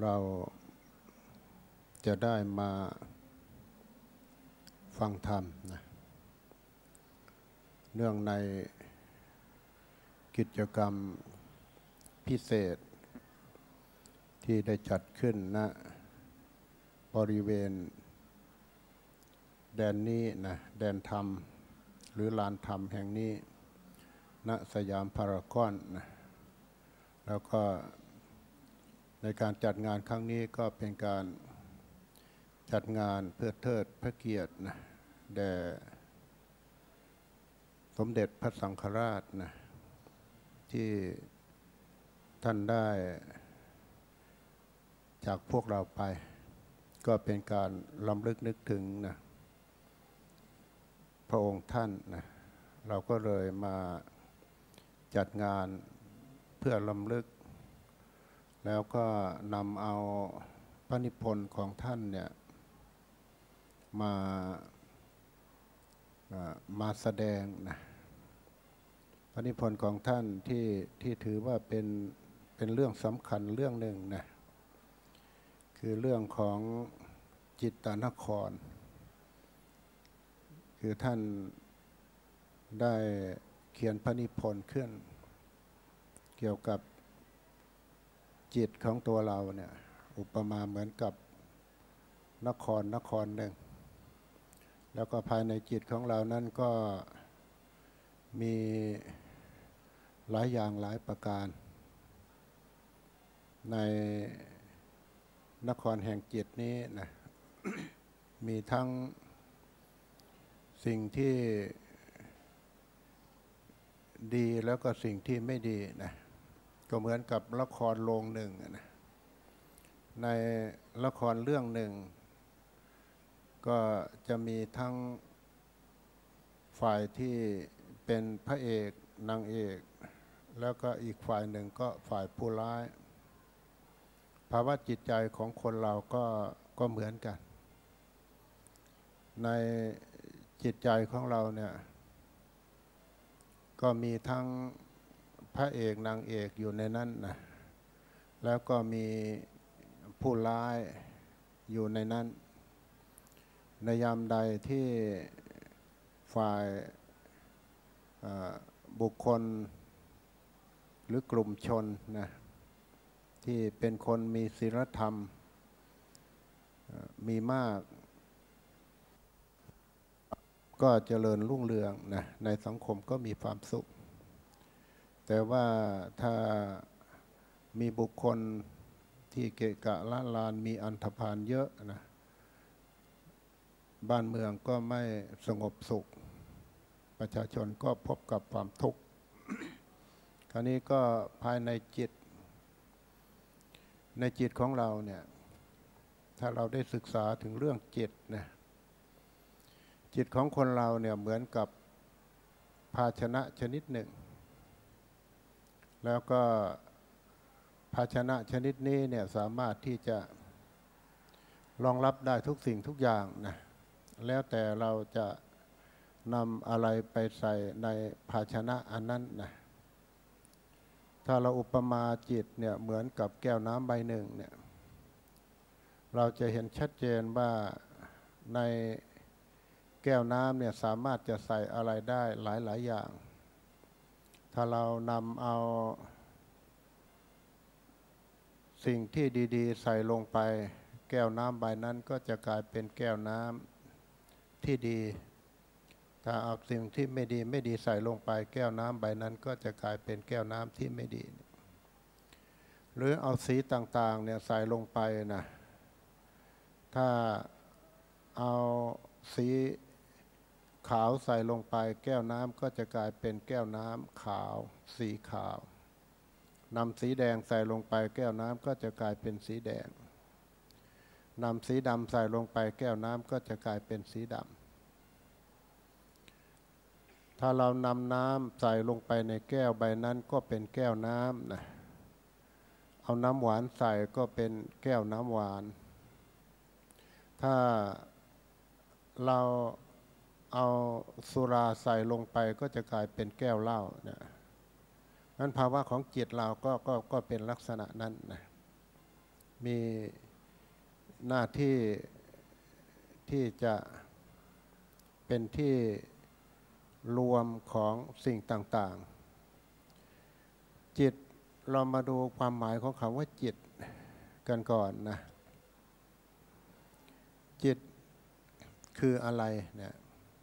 เราจะได้มาฟังธรรมนะเนื่องในกิจกรรมพิเศษที่ได้จัดขึ้นณบริเวณแดนนี้นะแดนธรรมหรือลานธรรมแห่งนี้ณสยามพารากอนนะแล้วก็ในการจัดงานครั้งนี้ก็เป็นการจัดงานเพื่อเทิดพระเกียรตินะแด่สมเด็จพระสังฆราชนะที่ท่านได้จากพวกเราไปก็เป็นการรำลึกนึกถึงนะพระองค์ท่านนะเราก็เลยมาจัดงานเพื่อรำลึกแล้วก็นำเอาพระนิพนธ์ของท่านเนี่ยมาแสดงนะพระนิพนธ์ของท่านที่ถือว่าเป็นเรื่องสำคัญเรื่องหนึ่งนะคือเรื่องของจิตตนครคือท่านได้เขียนพระนิพนธ์ขึ้นเกี่ยวกับจิตของตัวเราเนี่ยอุปมาเหมือนกับนครหนึ่งแล้วก็ภายในจิตของเรานั้นก็มีหลายอย่างหลายประการในนครแห่งจิตนี้นะ มีทั้งสิ่งที่ดีแล้วก็สิ่งที่ไม่ดีนะก็เหมือนกับละครโรงหนึ่งนะในละครเรื่องหนึ่งก็จะมีทั้งฝ่ายที่เป็นพระเอกนางเอกแล้วก็อีกฝ่ายหนึ่งก็ฝ่ายผู้ร้ายภาวะจิตใจของคนเราก็เหมือนกันในจิตใจของเราเนี่ยก็มีทั้งพระเอกนางเอกอยู่ในนั้นนะแล้วก็มีผู้ร้ายอยู่ในนั้นในยามใดที่ฝ่ายบุคคลหรือกลุ่มชนนะที่เป็นคนมีศีลธรรมมีมากก็เจริญรุ่งเรืองนะในสังคมก็มีความสุขแต่ว่าถ้ามีบุคคลที่เกะกะละลานมีอันธพาลเยอะนะบ้านเมืองก็ไม่สงบสุขประชาชนก็พบกับความทุกข์ คราวนี้ก็ภายในจิตของเราเนี่ยถ้าเราได้ศึกษาถึงเรื่องจิตนะจิตของคนเราเนี่ยเหมือนกับภาชนะชนิดหนึ่งแล้วก็ภาชนะชนิดนี้เนี่ยสามารถที่จะรองรับได้ทุกสิ่งทุกอย่างนะแล้วแต่เราจะนำอะไรไปใส่ในภาชนะอันนั้นนะถ้าเราอุปมาจิตเนี่ยเหมือนกับแก้วน้ำใบหนึ่งเนี่ยเราจะเห็นชัดเจนว่าในแก้วน้ำเนี่ยสามารถจะใส่อะไรได้หลายอย่างถ้าเรานำเอาสิ่งที่ดีๆใส่ลงไปแก้วน้ำใบนั้นก็จะกลายเป็นแก้วน้ำที่ดีถ้าเอาสิ่งที่ไม่ดีใส่ลงไปแก้วน้ำใบนั้นก็จะกลายเป็นแก้วน้ำที่ไม่ดีหรือเอาสีต่างๆเนี่ยใส่ลงไปนะถ้าเอาสีขาวใส่ลงไปแก้วน้ำก็จะกลายเป็นแก้วน้ำขาวสีขาวนำสีแดงใส่ลงไปแก้วน้ำก็จะกลายเป็นสีแดงนำสีดำใส่ลงไปแก้วน้ำก็จะกลายเป็นสีดำถ้าเรานำน้ำใส่ลงไปในแก้วใบนั้นก็เป็นแก้วน้ำนะเอาน้ำหวานใส่ก็เป็นแก้วน้ำหวานถ้าเราเอาสุราใส่ลงไปก็จะกลายเป็นแก้วเหล้าเนี่ยนั้นภาวะของจิตเราก็เป็นลักษณะนั้นนะมีหน้าที่ที่จะเป็นที่รวมของสิ่งต่างๆจิตเรามาดูความหมายของคำว่าจิตกันก่อนนะจิตคืออะไรเนี่ย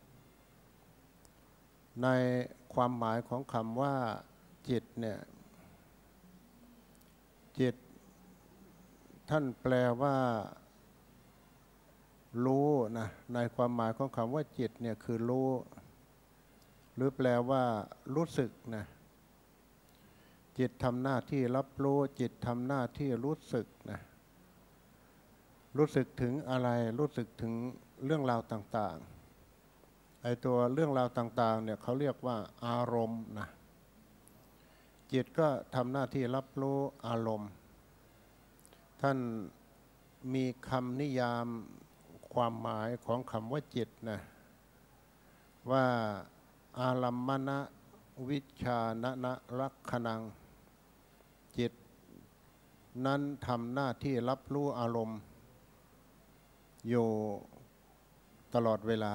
ในความหมายของคำว่าจิตเนี่ยจิตท่านแปลว่ารู้นะในความหมายของคำว่าจิตเนี่ยคือรู้หรือแปลว่ารู้สึกนะจิตทำหน้าที่รับรู้จิตทำหน้าที่รู้สึกนะรู้สึกถึงอะไรรู้สึกถึงเรื่องราวต่างๆไอ้ตัวเรื่องราวต่างๆเนี่ยเขาเรียกว่าอารมณ์นะจิตก็ทำหน้าที่รับรู้อารมณ์ท่านมีคำนิยามความหมายของคำว่าจิตนะว่าอารัมมณวิชชานะลักขณังจิตนั้นทำหน้าที่รับรู้อารมณ์อยู่ตลอดเวลา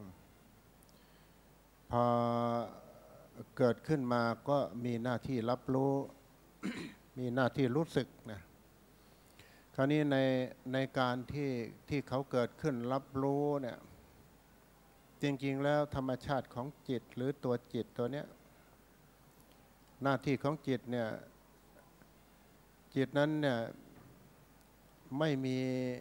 พอเกิดขึ้นมาก็มีหน้าที่รับรู้ มีหน้าที่รู้สึกนะคราวนี้ในการที่เขาเกิดขึ้นรับรู้เนี่ยจริงๆแล้วธรรมชาติของจิตหรือตัวจิตตัวเนี้ยหน้าที่ของจิตเนี่ยจิตนั้นเนี่ยไม่มี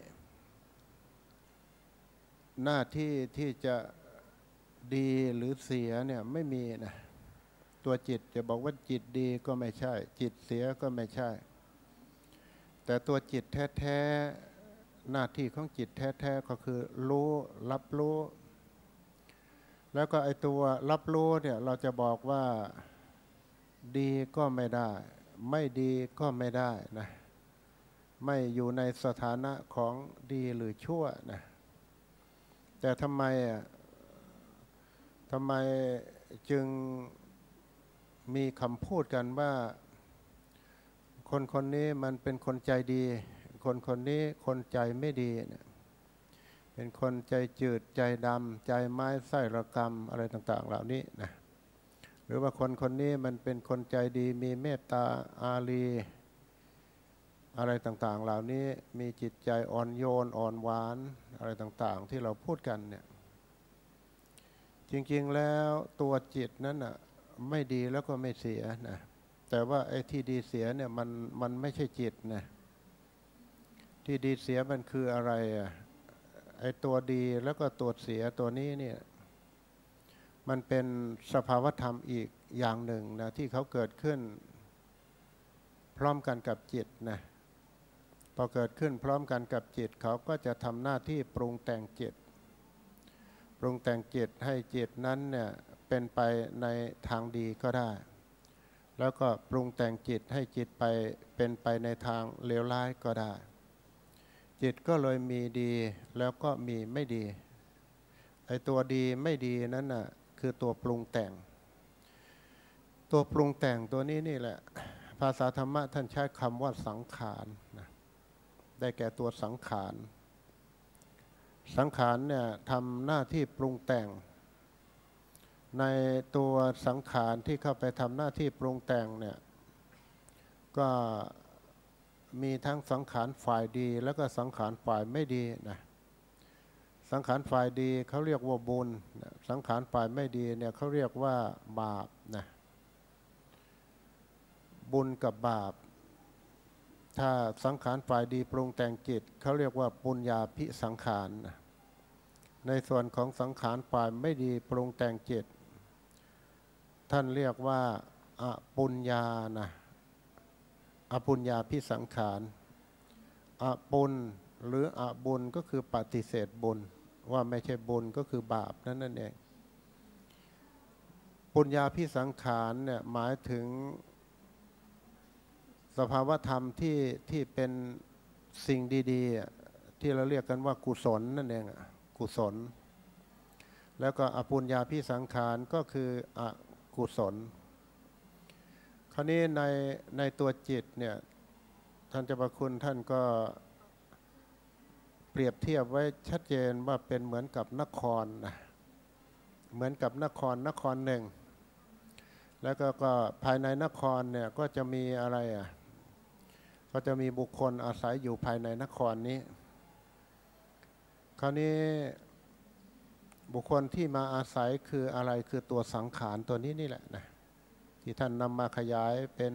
หน้าที่ที่จะดีหรือเสียเนี่ยไม่มีนะตัวจิตจะบอกว่าจิตดีก็ไม่ใช่จิตเสียก็ไม่ใช่แต่ตัวจิตแท้ๆหน้าที่ของจิตแท้ๆก็คือรู้รับรู้แล้วก็ไอตัวรับรู้เนี่ยเราจะบอกว่าดีก็ไม่ได้ไม่ดีก็ไม่ได้นะไม่อยู่ในสถานะของดีหรือชั่วนะแต่ทำไมจึงมีคำพูดกันว่าคนคนนี้มันเป็นคนใจดีคนคนนี้คนใจไม่ดีเนี่ยเป็นคนใจจืดใจดำใจไม้ไส้ระกำอะไรต่างๆเหล่านี้นะหรือว่าคนคนนี้มันเป็นคนใจดีมีเมตตาอารีอะไรต่างๆเหล่านี้มีจิตใจอ่อนโยนอ่อนหวานอะไรต่างๆที่เราพูดกันเนี่ยจริงๆแล้วตัวจิตนั้นน่ะไม่ดีแล้วก็ไม่เสียนะแต่ว่าไอ้ที่ดีเสียเนี่ยมันไม่ใช่จิตนะที่ดีเสียมันคืออะไรไอ้ตัวดีแล้วก็ตัวเสียตัวนี้เนี่ยมันเป็นสภาวธรรมอีกอย่างหนึ่งนะที่เขาเกิดขึ้นพร้อมกันกับจิตนะพอเกิดขึ้นพร้อมกันกับจิตเขาก็จะทำหน้าที่ปรุงแต่งจิตปรุงแต่งจิตให้จิตนั้นเนี่ยเป็นไปในทางดีก็ได้แล้วก็ปรุงแต่งจิตให้จิตไปเป็นไปในทางเลวร้ายก็ได้จิตก็เลยมีดีแล้วก็มีไม่ดีไอ้ตัวดีไม่ดีนั้นน่ะคือตัวปรุงแต่งตัวปรุงแต่งตัวนี้นี่แหละภาษาธรรมะท่านใช้คำว่าสังขารนะได้แก่ตัวสังขารสังขารเนี่ยทำหน้าที่ปรุงแต่งในตัวสังขารที่เข้าไปทำหน้าที่ปรุงแต่งเนี่ยก็มีทั้งสังขารฝ่ายดีแล้วก็สังขารฝ่ายไม่ดีนะสังขารฝ่ายดีเขาเรียกว่าบุญสังขารฝ่ายไม่ดีเนี่ยเขาเรียกว่าบาปนะบุญกับบาปถ้าสังขารฝ่ายดีปรุงแต่งจิตเขาเรียกว่าปุญญาภิสังขารนะในส่วนของสังขารฝ่ายไม่ดีปรุงแต่งจิตท่านเรียกว่าอปุญญานะอปุญญาภิสังขารอปุญหรืออบุญก็คือปฏิเสธบุญว่าไม่ใช่บุญก็คือบาปนั่นเองปุญญาภิสังขารเนี่ยหมายถึงสภาวธรรมที่เป็นสิ่งดีๆที่เราเรียกกันว่ากุศลนั่นเองกุศลแล้วก็อปุญญาภิสังขารก็คืออกุศลคราวนี้ในตัวจิตเนี่ยท่านเจ้าพระคุณท่านก็เปรียบเทียบไว้ชัดเจนว่าเป็นเหมือนกับนครนะเหมือนกับนครหนึ่งแล้วก็ภายในนครเนี่ยก็จะมีอะไรก็จะมีบุคคลอาศัยอยู่ภายในนครนี้คราวนี้บุคคลที่มาอาศัยคืออะไรคือตัวสังขารตัวนี้นี่แหละนะที่ท่านนำมาขยายเป็น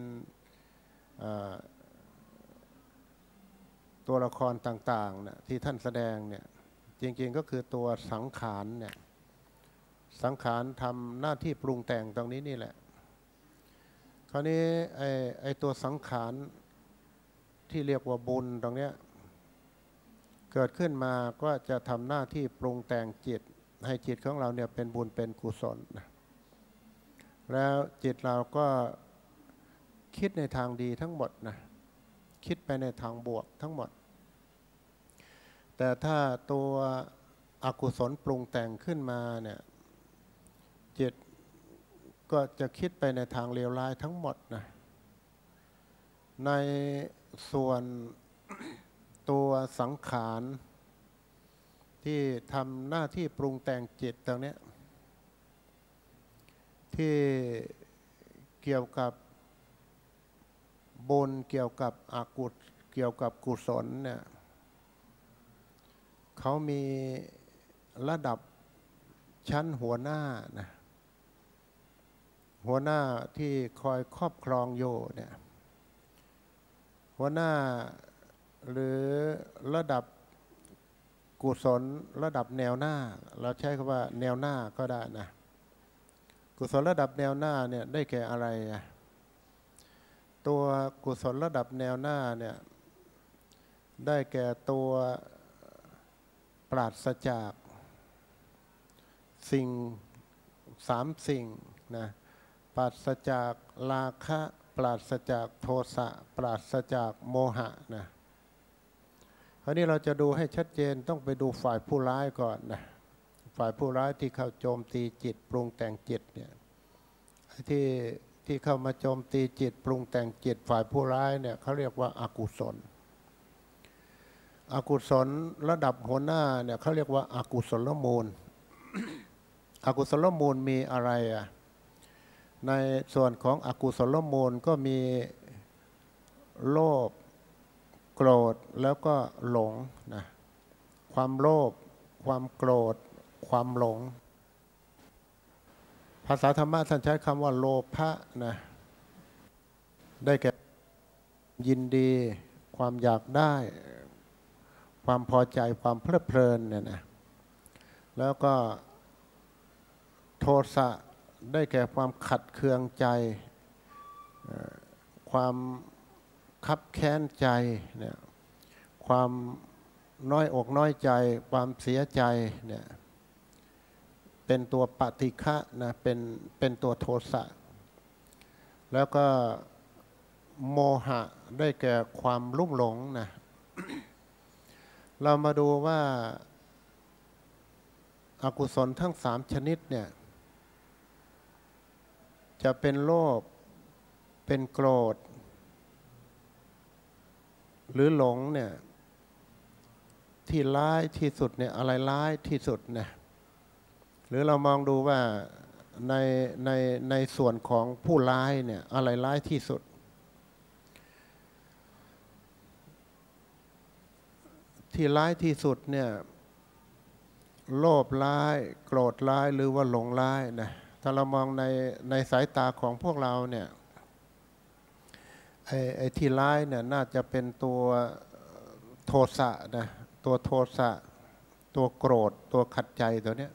ตัวละครต่างๆนะที่ท่านแสดงเนี่ยจริงๆก็คือตัวสังขารเนี่ยสังขารทำหน้าที่ปรุงแต่งตรงนี้นี่แหละคราวนี้ไอ้ตัวสังขารที่เรียกว่าบุญตรงเนี้ยเกิดขึ้นมาก็จะทำหน้าที่ปรุงแต่งจิตให้จิตของเราเนี่ยเป็นบุญเป็นกุศลนะแล้วจิตเราก็คิดในทางดีทั้งหมดนะคิดไปในทางบวกทั้งหมดแต่ถ้าตัวอกุศลปรุงแต่งขึ้นมาเนี่ยจิตก็จะคิดไปในทางเลวร้ายทั้งหมดนะในส่วนตัวสังขารที่ทำหน้าที่ปรุงแต่งจิตตรงนี้ที่เกี่ยวกับบุญเกี่ยวกับอกุศลเกี่ยวกับกุศลเนี่ยเขามีระดับชั้นหัวหน้านะหัวหน้าที่คอยครอบครองอยู่เนี่ยหัวหน้าหรือระดับกุศลระดับแนวหน้าเราใช้คำว่าแนวหน้าก็ได้นะกุศลระดับแนวหน้าเนี่ยได้แก่อะไรตัวกุศลระดับแนวหน้าเนี่ยได้แก่ตัวปราศจากสิ่ง3 สิ่งนะปราศจากราคะปราศจากโทสะปราศจากโมหะนะคราวนี้เราจะดูให้ชัดเจนต้องไปดูฝ่ายผู้ร้ายก่อนนะฝ่ายผู้ร้ายที่เข้าโจมตีจิตปรุงแต่งจิตเนี่ยที่เข้ามาโจมตีจิตปรุงแต่งจิตฝ่ายผู้ร้ายเนี่ยเขาเรียกว่าอากุศลอกุศลระดับหัวหน้าเนี่ยเขาเรียกว่าอากุศลมูล อกุศลมูลมีอะไรในส่วนของอกุศลมูลก็มีโลภโกรธแล้วก็หลงนะความโลภความโกรธความหลงภาษาธรรมะท่านใช้คำว่าโลภะนะได้แก่ยินดีความอยากได้ความพอใจความเพลิดเพลินเนี่ยนะแล้วก็โทสะได้แก่ความขัดเคืองใจความคับแค้นใจเนี่ยความน้อยอกน้อยใจความเสียใจเนี่ยเป็นตัวปฏิฆะนะเป็นตัวโทสะแล้วก็โมหะได้แก่ความลุ่มหลงนะ เรามาดูว่าอกุศลทั้ง3 ชนิดเนี่ยจะเป็นโลภเป็นโกรธหรือหลงเนี่ยที่ร้ายที่สุดเนี่ยอะไรร้ายที่สุดเนี่ยหรือเรามองดูว่าในส่วนของผู้ร้ายเนี่ยอะไรร้ายที่สุดที่ร้ายที่สุดเนี่ยโลภร้ายโกรธร้ายหรือว่าหลงร้ายนะถ้าเรามองในสายตาของพวกเราเนี่ยไอ้ที่ร้ายเนี่ยน่าจะเป็นตัวโทสะนะตัวโทสะตัวโกรธตัวขัดใจตัวเนี้ย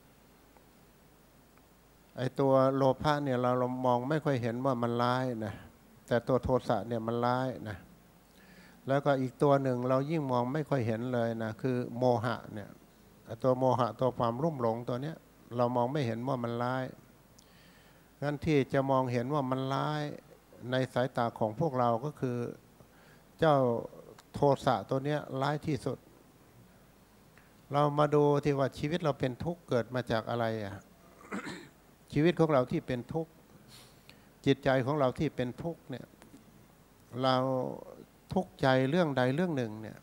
ไอ้ตัวโลภะเนี่ยเรามองไม่ค่อยเห็นว่ามันร้ายนะแต่ตัวโทสะเนี่ยมันร้ายนะแล้วก็อีกตัวหนึ่งเรายิ่งมองไม่ค่อยเห็นเลยนะคือโมหะเนี่ยตัวโมหะตัวความรุ่มหลงตัวเนี้ยเรามองไม่เห็นว่ามันร้ายงั้นที่จะมองเห็นว่ามันร้ายในสายตาของพวกเราก็คือเจ้าโทสะตัวเนี้ยร้ายที่สุดเรามาดูที่ว่าชีวิตเราเป็นทุกข์เกิดมาจากอะไรชีวิตของเราที่เป็นทุกข์จิตใจของเราที่เป็นทุกข์เนี่ยเราทุกข์ใจเรื่องใดเรื่องหนึ่งเนี่ย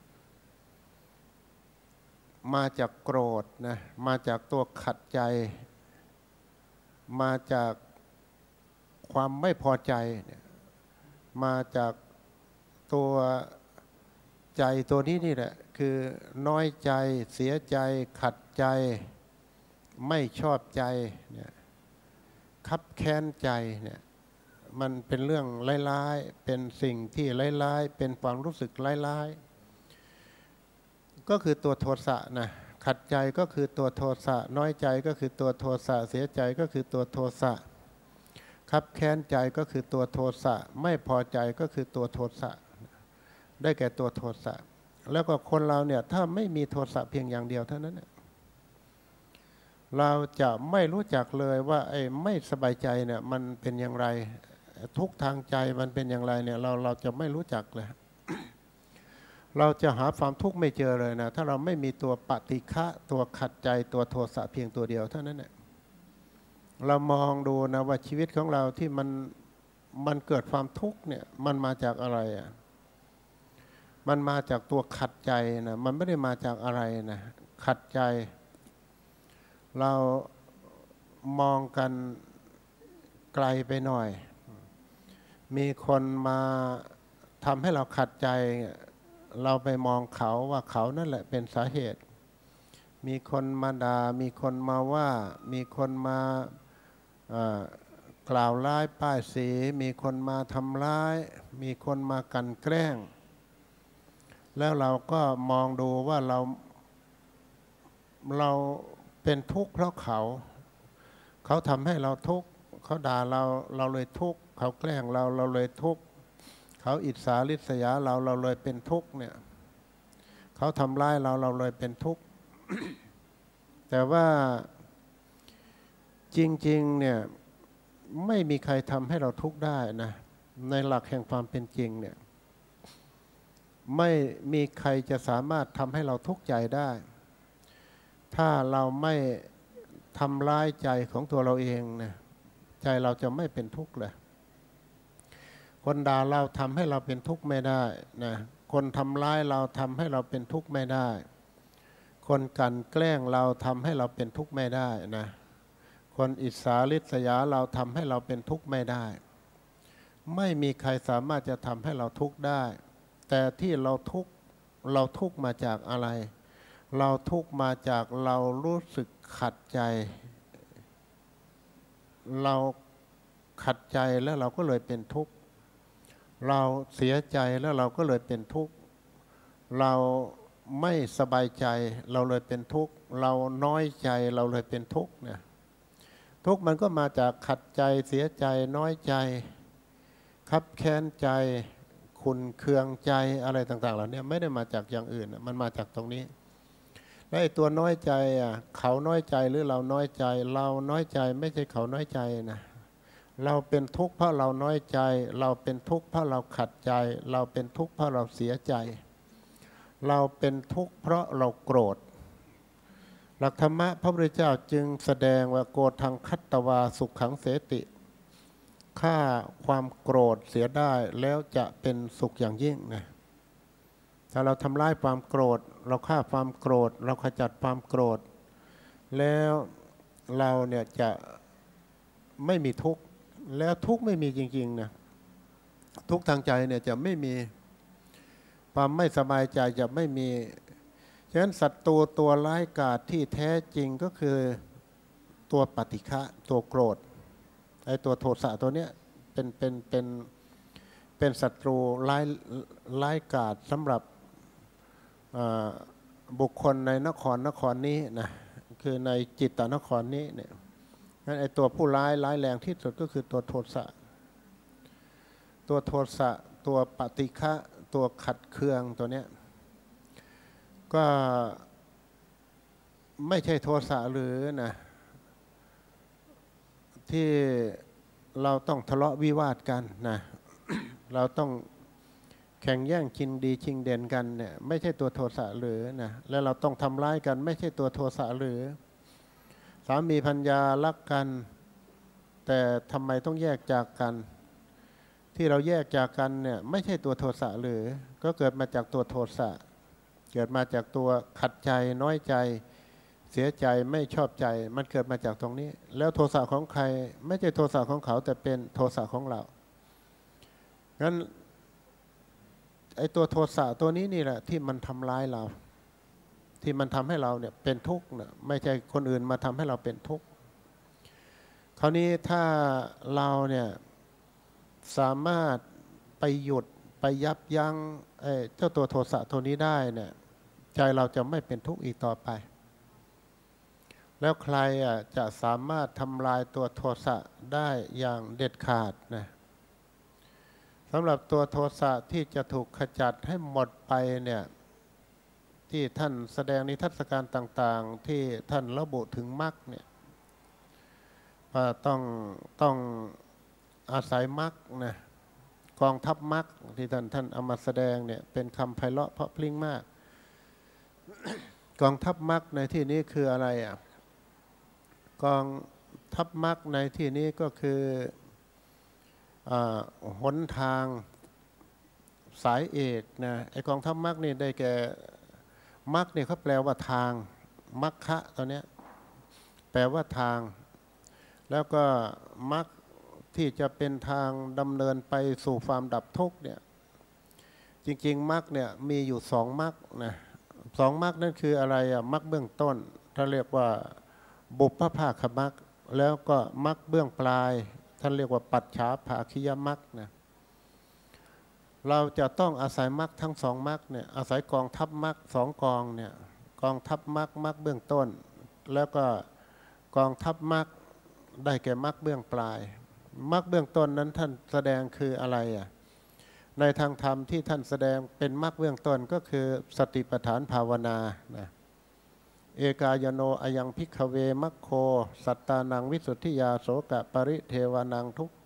มาจากโกรธนะมาจากตัวขัดใจมาจากความไม่พอใจเนี่ยมาจากตัวใจตัวนี้นี่แหละคือน้อยใจเสียใจขัดใจไม่ชอบใจเนี่ยคับแค้นใจเนี่ยมันเป็นเรื่องร้ายๆเป็นสิ่งที่ร้ายๆเป็นความรู้สึกร้ายๆก็คือตัวโทสะนะขัดใจก็คือตัวโทสะน้อยใจก็คือตัวโทสะเสียใจก็คือตัวโทสะคับแค้นใจก็คือตัวโทสะไม่พอใจก็คือตัวโทสะได้แก่ตัวโทสะแล้วก็คนเราเนี่ยถ้าไม่มีโทสะเพียงอย่างเดียวเท่านั้นเราจะไม่รู้จักเลยว่าไอ้ไม่สบายใจเนี่ยมันเป็นอย่างไรทุกทางใจมันเป็นอย่างไรเนี่ยเราจะไม่รู้จักเลย เราจะหาความทุกข์ไม่เจอเลยนะถ้าเราไม่มีตัวปฏิฆะตัวขัดใจตัวโทสะเพียงตัวเดียวเท่านั้นเนี่ยเรามองดูนะว่าชีวิตของเราที่มันเกิดความทุกข์เนี่ยมันมาจากอะไรอ่ะมันมาจากตัวขัดใจนะมันไม่ได้มาจากอะไรนะขัดใจเรามองกันไกลไปหน่อยมีคนมาทำให้เราขัดใจเราไปมองเขาว่าเขานั่นแหละเป็นสาเหตุมีคนมาด่ามีคนมาว่ามีคนมากล่าวร้ายป้ายสีมีคนมาทำร้ายมีคนมากลั่นแกล้งแล้วเราก็มองดูว่าเราเป็นทุกข์เพราะเขาทำให้เราทุกข์เขาด่าเราเลยทุกข์เขาแกล้งเราเลยทุกข์เขาอิจฉาริษยาเราเลยเป็นทุกข์เนี่ยเขาทำร้ายเราเลยเป็นทุกข์ แต่ว่าจริงๆเนี่ยไม่มีใครทำให้เราทุกข์ได้นะในหลักแห่งความเป็นจริงเนี่ยไม่มีใครจะสามารถทำให้เราทุกข์ใจได้ถ้าเราไม่ทำร้ายใจของตัวเราเองนะใจเราจะไม่เป็นทุกข์เลยคนด่าเราทำให้เราเป็นทุกข์ไม่ได้นะคนทำร้ายเราทำให้เราเป็นทุกข์ไม่ได้คนกลั่นแกล้งเราทำให้เราเป็นทุกข์ไม่ได้นะคนอิจฉาริษยาเราทำให้เราเป็นทุกข์ไม่ได้ไม่มีใครสามารถจะทำให้เราทุกข์ได้แต่ที่เราทุกข์มาจากอะไรเราทุกข์มาจากเรารู้สึกขัดใจเราขัดใจแล้วเราก็เลยเป็นทุกข์เราเสียใจแล้วเราก็เลยเป็นทุกข์เราไม่สบายใจเราเลยเป็นทุกข์เราน้อยใจเราเลยเป็นทุกข์เนี่ยทุกข์มันก็มาจากขัดใจเสียใจน้อยใจคับแค้นใจขุ่นเคืองใจอะไรต่างๆเหล่านี้ไม่ได้มาจากอย่างอื่นมันมาจากตรงนี้และไอ้ตัวน้อยใจเขาน้อยใจหรือเราน้อยใจเราน้อยใจไม่ใช่เขาน้อยใจนะเราเป็นทุกข์เพราะเราน้อยใจเราเป็นทุกข์เพราะเราขัดใจเราเป็นทุกข์เพราะเราเสียใจเราเป็นทุกข์เพราะเราโกรธหลักธรรมะพระพุทธเจ้าจึงแสดงว่าโกทังคัตตวาสุขขังเสติฆ่าความโกรธเสียได้แล้วจะเป็นสุขอย่างยิ่งนะถ้าเราทำลายความโกรธเราฆ่าความโกรธเราขจัดความโกรธแล้วเราเนี่ยจะไม่มีทุกข์แล้วทุกข์ไม่มีจริงๆนะทุกข์ทางใจเนี่ยจะไม่มีความไม่สบายใจจะไม่มีฉะนั้นศัตรูตัวร้ายกาจที่แท้จริงก็คือตัวปฏิฆะตัวโกรธไอ้ตัวโทสะตัวเนี้ยเป็นศัตรูร้ายกาจสำหรับบุคคลในนครนี้นะคือในจิตตนครนี้เนี่ยงั้นไอ้ตัวผู้ร้ายแรงที่สุดก็คือตัวโทสะตัวปฏิฆะตัวขัดเคืองตัวเนี้ยก็ไม่ใช่โทสะหรือนะที่เราต้องทะเลาะวิวาทกันนะเราต้องแข่งแย่งชิงดีชิงเด่นกันเนี่ยไม่ใช่ตัวโทสะหรือนะแล้วเราต้องทำร้ายกันไม่ใช่ตัวโทสะหรือสามีภรรยารักกันแต่ทำไมต้องแยกจากกันที่เราแยกจากกันเนี่ยไม่ใช่ตัวโทสะหรือก็เกิดมาจากตัวโทสะเกิดมาจากตัวขัดใจน้อยใจเสียใจไม่ชอบใจมันเกิดมาจากตรงนี้แล้วโทสะของใครไม่ใช่โทสะของเขาแต่เป็นโทสะของเรางั้นไอ้ตัวโทสะตัวนี้นี่แหละที่มันทำร้ายเราที่มันทำให้เราเนี่ยเป็นทุกข์เนี่ยไม่ใช่คนอื่นมาทำให้เราเป็นทุกข์คราวนี้ถ้าเราเนี่ยสามารถไปหยุดไปยับยั้งเจ้าตัวโทสะตัวนี้ได้เนี่ยใจเราจะไม่เป็นทุกข์อีกต่อไปแล้วใครจะสามารถทำลายตัวโทสะได้อย่างเด็ดขาดนะสำหรับตัวโทสะที่จะถูกขจัดให้หมดไปเนี่ยที่ท่านแสดงนิทรรศการต่างๆที่ท่านระบุถึงมรรคเนี่ยว่าต้องอาศัยมรรคนะกองทัพมรรคที่ท่านเอามาแสดงเนี่ยเป็นคำไพเราะเพราะพลิ้งมาก กองทัพมรรคในที่นี้คืออะไรกองทัพมรรคในที่นี้ก็คือหนทางสายเอกนะไอกองทัพมรรคนี่ได้แก่มรรคเนี่ยเขาแปลว่าทางมรรคะตอนนี้แปลว่าทางแล้วก็มรรคที่จะเป็นทางดำเนินไปสู่ความดับทุกข์เนี่ยจริงๆมรรคเนี่ยมีอยู่สองมรรคนะสองมรรคนั่นคืออะไรมรรคเบื้องต้นท่านเรียกว่าบุพภาคมรรคแล้วก็มรรคเบื้องปลายท่านเรียกว่าปัจฉาภาคิยมรรคนะเราจะต้องอาศัยมรรคทั้งสองมรรคเนี่ยอาศัยกองทัพมรรคสองกองเนี่ยกองทัพมรรคมรรคเบื้องต้นแล้วก็กองทัพมรรคได้แก่มรรคเบื้องปลายมรรคเบื้องต้นนั้นท่านแสดงคืออะไรในทางธรรมที่ท่านแสดงเป็นมรรคเบื้องต้นก็คือสติปัฏฐานภาวนานะเอกายโนอยังภิกขเวมัคโคสัตตานังวิสุทธิยาโสกะปริเทวานังทุก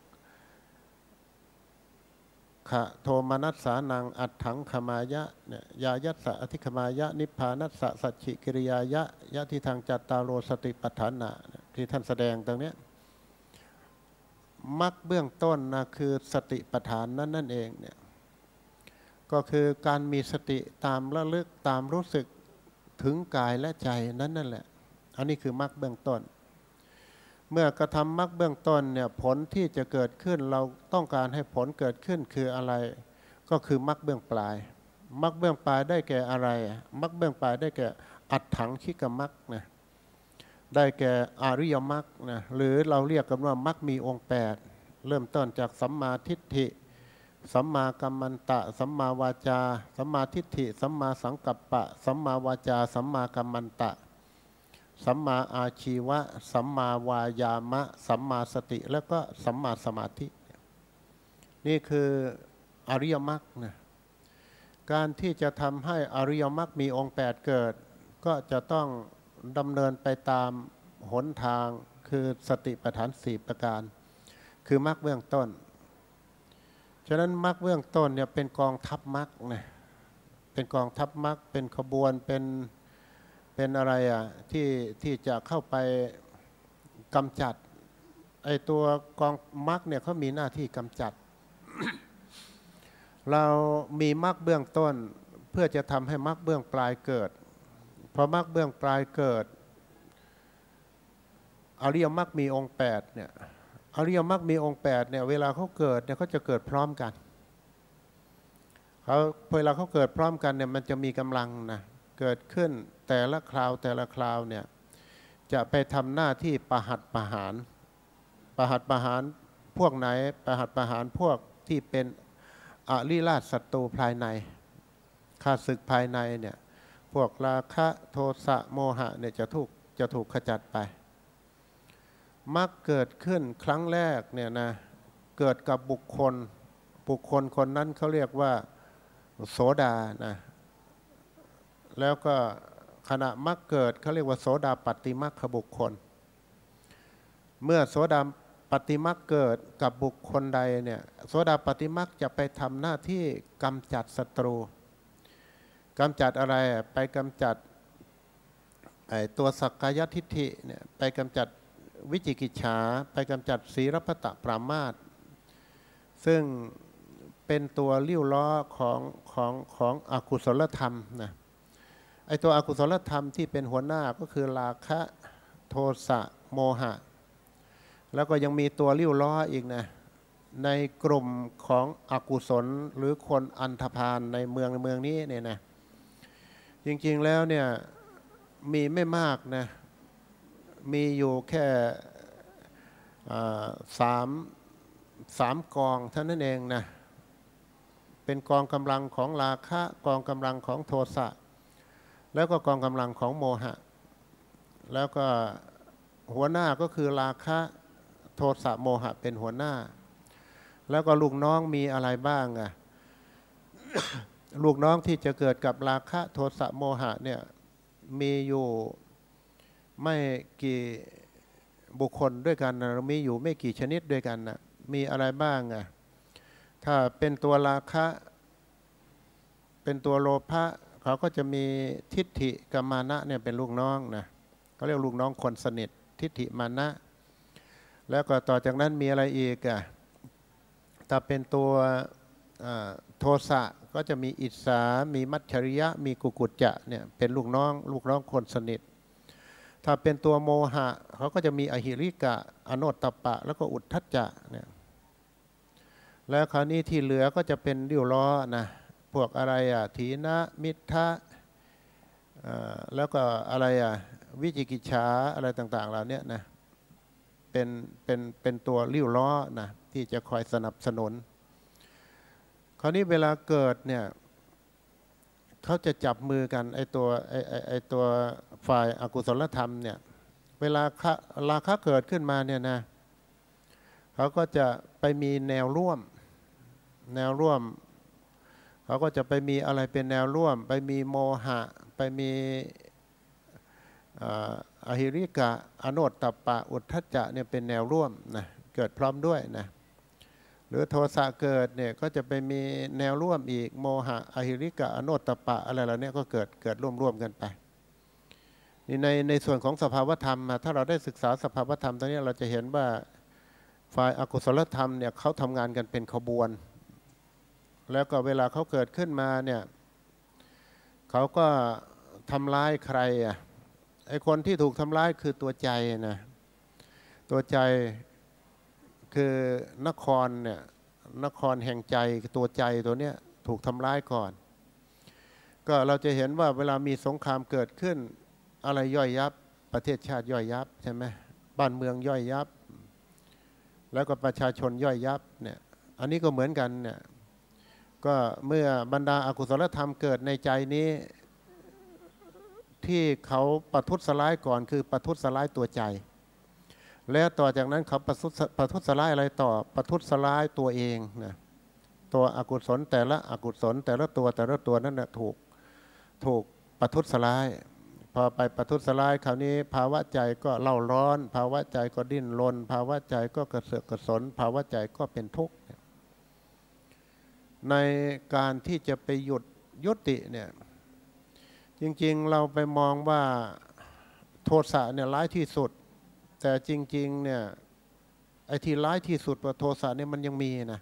ขะโทมนัสสานังอัตถังขมายะเนี่ยยายัสสะอธิขมายะนิพพานัสสะสัจฉิกิริยายะยะที่ทางจัตตาโรสติปัฏฐานะที่ท่านแสดงตรงนี้มรรคเบื้องต้นนะคือสติปัฏฐานนั่นเองเนี่ยก็คือการมีสติตามระลึกตามรู้สึกถึงกายและใจนั่นแหละอันนี้คือมรรคเบื้องต้นเมื่อกระทำมรรคเบื้องต้นเนี่ยผลที่จะเกิดขึ้นเราต้องการให้ผลเกิดขึ้นคืออะไรก็คือมรรคเบื้องปลายมรรคเบื้องปลายได้แก่อะไรมรรคเบื้องปลายได้แก่อัตถังคิกมรรคนะได้แก่อริยมรรคนะหรือเราเรียกกันว่ามรรคมีองค์8เริ่มต้นจากสัมมาทิฏฐิสัมมากัมมันตะสัมมาวาจาสัมมาทิฏฐิสัมมาสังกัปปะสัมมาวาจาสัมมากัมมันตะสัมมาอาชีวะสัมมาวายามะสัมมาสติแล้วก็สัมมาสมาธินี่คืออริยมรรคนะการที่จะทำให้อริยมรรคมีองค์8เกิดก็จะต้องดำเนินไปตามหนทางคือสติปัฏฐาน4ประการคือมรรคเบื้องต้นฉะนั้นมรรคเบื้องต้นเนี่ยเป็นกองทัพมรรคนะเป็นกองทัพมรรคเป็นขบวนเป็นอะไรที่จะเข้าไปกำจัดไอตัวกองมรรคเนี่ยเขามีหน้าที่กำจัด เรามีมรรคเบื้องต้นเพื่อจะทำให้มรรคเบื้องปลายเกิดพอมรรคเบื้องปลายเกิดอริยมรรคมีองค์8เนี่ยอริยมรรคมีองค์8เนี่ยเวลาเขาเกิดเนี่ยเขาจะเกิดพร้อมกันเวลาเขาเกิดพร้อมกันเนี่ยมันจะมีกำลังนะเกิดขึ้นแต่ละคราวเนี่ยจะไปทำหน้าที่ประหัตประหารพวกไหนประหัตประหารพวกที่เป็นอริราชศัตรูภายในข้าศึกภายในเนี่ยพวกราคะโทสะโมหะเนี่ยจะถูกขจัดไปมรรคเกิดขึ้นครั้งแรกเนี่ยนะเกิดกับบุคคลคนนั้นเขาเรียกว่าโสดานะแล้วก็ขณะมรรคเกิดเขาเรียกว่าโสดาปัตติมรรคบุคคลเมื่อโสดาปัตติมรรคเกิดกับบุคคลใดเนี่ยโสดาปัตติมรรคจะไปทำหน้าที่กำจัดศัตรูกำจัดอะไรไปกำจัดตัวสักกายทิฏฐิเนี่ยไปกำจัดวิจิกิจฉาไปกำจัดศีลพัตตปรามาสซึ่งเป็นตัวริ้วล้อของอกุศลธรรมนะไอตัวอกุศลธรรมที่เป็นหัวหน้าก็คือราคะโทสะโมหะแล้วก็ยังมีตัวริ้วล้ออีกนะในกลุ่มของอกุศลหรือคนอันธพาลในเมืองนี้เนี่ยนะจริงๆแล้วเนี่ยมีไม่มากนะมีอยู่แค่สามกองเท่านั้นเองนะเป็นกองกำลังของราคะกองกำลังของโทสะแล้วก็กองกำลังของโมหะแล้วก็หัวหน้าก็คือราคะโทสะโมหะเป็นหัวหน้าแล้วก็ลูกน้องมีอะไรบ้างอ่ะ ลูกน้องที่จะเกิดกับราคะโทสะโมหะเนี่ยมีอยู่ไม่กี่บุคคลด้วยกันนะมีอยู่ไม่กี่ชนิดด้วยกันนะมีอะไรบ้างอ่ะถ้าเป็นตัวราคะเป็นตัวโลภะเขาก็จะมีทิฏฐิกับมานะเนี่ยเป็นลูกน้องนะเขาเรียกลูกน้องคนสนิททิฏฐิมานะแล้วก็ต่อจากนั้นมีอะไรอีกอ่ะถ้าเป็นตัวโทสะก็จะมีอิจฉามีมัจฉริยะมีกุกุจจะเนี่ยเป็นลูกน้องคนสนิทถ้าเป็นตัวโมหะเขาก็จะมีอหิริกะอโนตตัปปะแล้วก็อุทธัจจะเนี่ยแล้วคราวนี้ที่เหลือก็จะเป็นริ้วล้อนะพวกอะไรอ่ะถีนะมิทธะแล้วก็อะไรอ่ะวิจิกิจฉาอะไรต่างๆเหล่านี้นะเป็นตัวริ้วล้อนะที่จะคอยสนับสนุนคราวนี้เวลาเกิดเนี่ยเขาจะจับมือกันไอตัวฝ่ายอกุศลธรรมเนี่ยเวลาราคะเกิดขึ้นมาเนี่ยนะเขาก็จะไปมีแนวร่วมเขาก็จะไปมีอะไรเป็นแนวร่วมไปมีโมหะไปมีอหิริกะอโนตตัปปะอุทธัจจะเนี่ยเป็นแนวร่วมนะเกิดพร้อมด้วยนะหรือโทสะเกิดเนี่ยก็จะไปมีแนวร่วมอีกโมหะอหิริกะอโนตตัปปะอะไรเหล่านี้ก็เกิดร่วมกันไปนี่ในส่วนของสภาวธรรมถ้าเราได้ศึกษาสภาวธรรมตรงนี้เราจะเห็นว่าฝ่ายอกุศลธรรมเนี่ยเขาทำงานกันเป็นขบวนแล้วก็เวลาเขาเกิดขึ้นมาเนี่ยเขาก็ทำร้ายใครอ่ะไอ้คนที่ถูกทำร้ายคือตัวใจนะตัวใจคือนครเนี่ยนครแห่งใจตัวใจตัวเนี้ยถูกทำร้ายก่อนก็เราจะเห็นว่าเวลามีสงครามเกิดขึ้นอะไรย่อยยับประเทศชาติย่อยยับใช่ไหมบ้านเมืองย่อยยับแล้วก็ประชาชนย่อยยับเนี่ยอันนี้ก็เหมือนกันเนี่ยก็เมื่อบรรดาอกุศลธรรมเกิดในใจนี้ที่เขาประทุษร้ายก่อนคือประทุษร้ายตัวใจแล้วต่อจากนั้นเขาประทุษร้ายอะไรต่อประทุษร้ายตัวเองนะตัวอกุศลแต่ละอกุศลแต่ละตัวนั้นนะถูกประทุษร้ายพอไปประทุษร้ายคราวนี้ภาวะใจก็เล่าร้อนภาวะใจก็ดิ้นรนภาวะใจก็กระเสือกกระสนภาวะใจก็เป็นทุกข์ในการที่จะไปหยุดยุติเนี่ยจริงๆเราไปมองว่าโทสะเนี่ยร้ายที่สุดแต่จริงๆเนี่ยไอ้ที่ร้ายที่สุดว่าโทสะเนี่ยมันยังมีนะ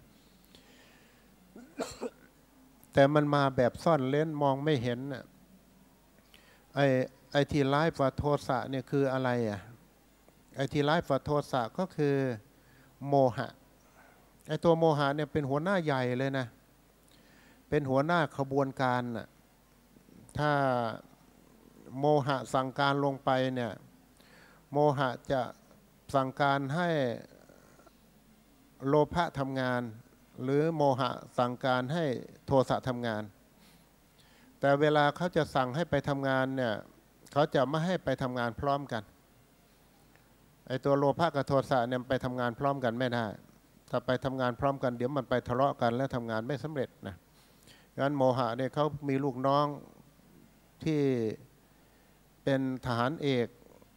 แต่มันมาแบบซ่อนเล้นมองไม่เห็นน่ะไอ้ที่ร้ายกว่าโทสะเนี่ยคืออะไรอ่ะไอ้ที่ร้ายกว่าโทสะก็คือโมหะไอ้ตัวโมหะเนี่ยเป็นหัวหน้าใหญ่เลยนะเป็นหัวหน้าขบวนการน่ะถ้าโมหะสั่งการลงไปเนี่ยโมหะจะสั่งการให้โลภะทำงานหรือโมหะสั่งการให้โทสะทำงานแต่เวลาเขาจะสั่งให้ไปทำงานเนี่ยเขาจะไม่ให้ไปทำงานพร้อมกันไอ้ตัวโลภะกับโทสะเนี่ยไปทำงานพร้อมกันไม่ได้ถ้าไปทำงานพร้อมกันเดี๋ยวมันไปทะเลาะกันและทำงานไม่สำเร็จนะงั้นโมหะเนี่ยเขามีลูกน้องที่เป็นทหารเอก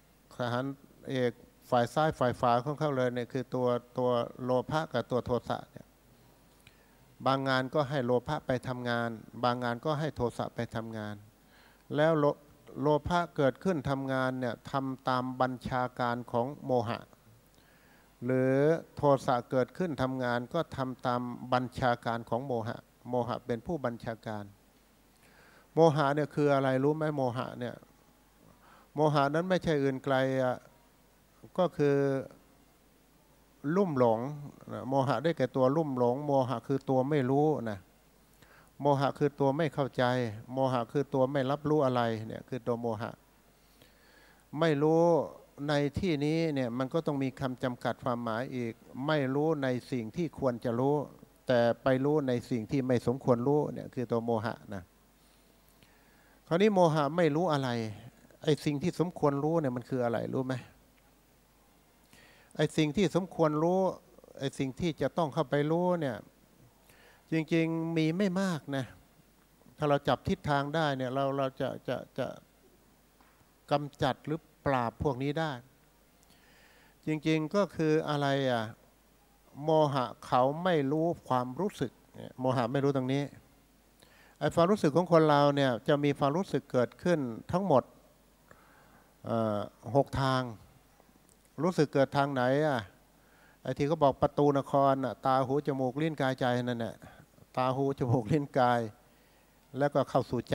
ฝ่ายซ้ายฝ่ายขวาของเขาเลยเนี่ยคือตัวโลภะกับตัวโทสะเนี่ยบางงานก็ให้โลภะไปทำงานบางงานก็ให้โทสะไปทำงานแล้วโลภะเกิดขึ้นทำงานเนี่ยทำตามบัญชาการของโมหะหรือโทสะเกิดขึ้นทำงานก็ทำตามบัญชาการของโมหะโมหะเป็นผู้บัญชาการโมหะเนี่ยคืออะไรรู้ไหมโมหะเนี่ยโมหะนั้นไม่ใช่อื่นไกลก็คือลุ่มหลงโมหะได้แก่ตัวลุ่มหลงโมหะคือตัวไม่รู้นะโมหะคือตัวไม่เข้าใจโมหะคือตัวไม่รับรู้อะไรเนี่ยคือตัวโมหะไม่รู้ในที่นี้เนี่ยมันก็ต้องมีคำจำกัดความหมายอีกไม่รู้ในสิ่งที่ควรจะรู้แต่ไปรู้ในสิ่งที่ไม่สมควรรู้เนี่ยคือตัวโมหะนะคราวนี้โมหะไม่รู้อะไรไอ้สิ่งที่สมควรรู้เนี่ยมันคืออะไรรู้ไหมไอ้สิ่งที่สมควรรู้ไอ้สิ่งที่จะต้องเข้าไปรู้เนี่ยจริงๆมีไม่มากนะถ้าเราจับทิศทางได้เนี่ยเราจะกำจัดหรือปราบพวกนี้ได้จริงๆก็คืออะไรโมหะเขาไม่รู้ความรู้สึกโมหะไม่รู้ตรงนี้ไอ้ความรู้สึกของคนเราเนี่ยจะมีความรู้สึกเกิดขึ้นทั้งหมด6 ทางรู้สึกเกิดทางไหนไอ้ที่เขาบอกประตูนครตาหูจมูกลิ้นกายใจนั่นแหละตาหูจมูกลิ้นกายแล้วก็เข้าสู่ใจ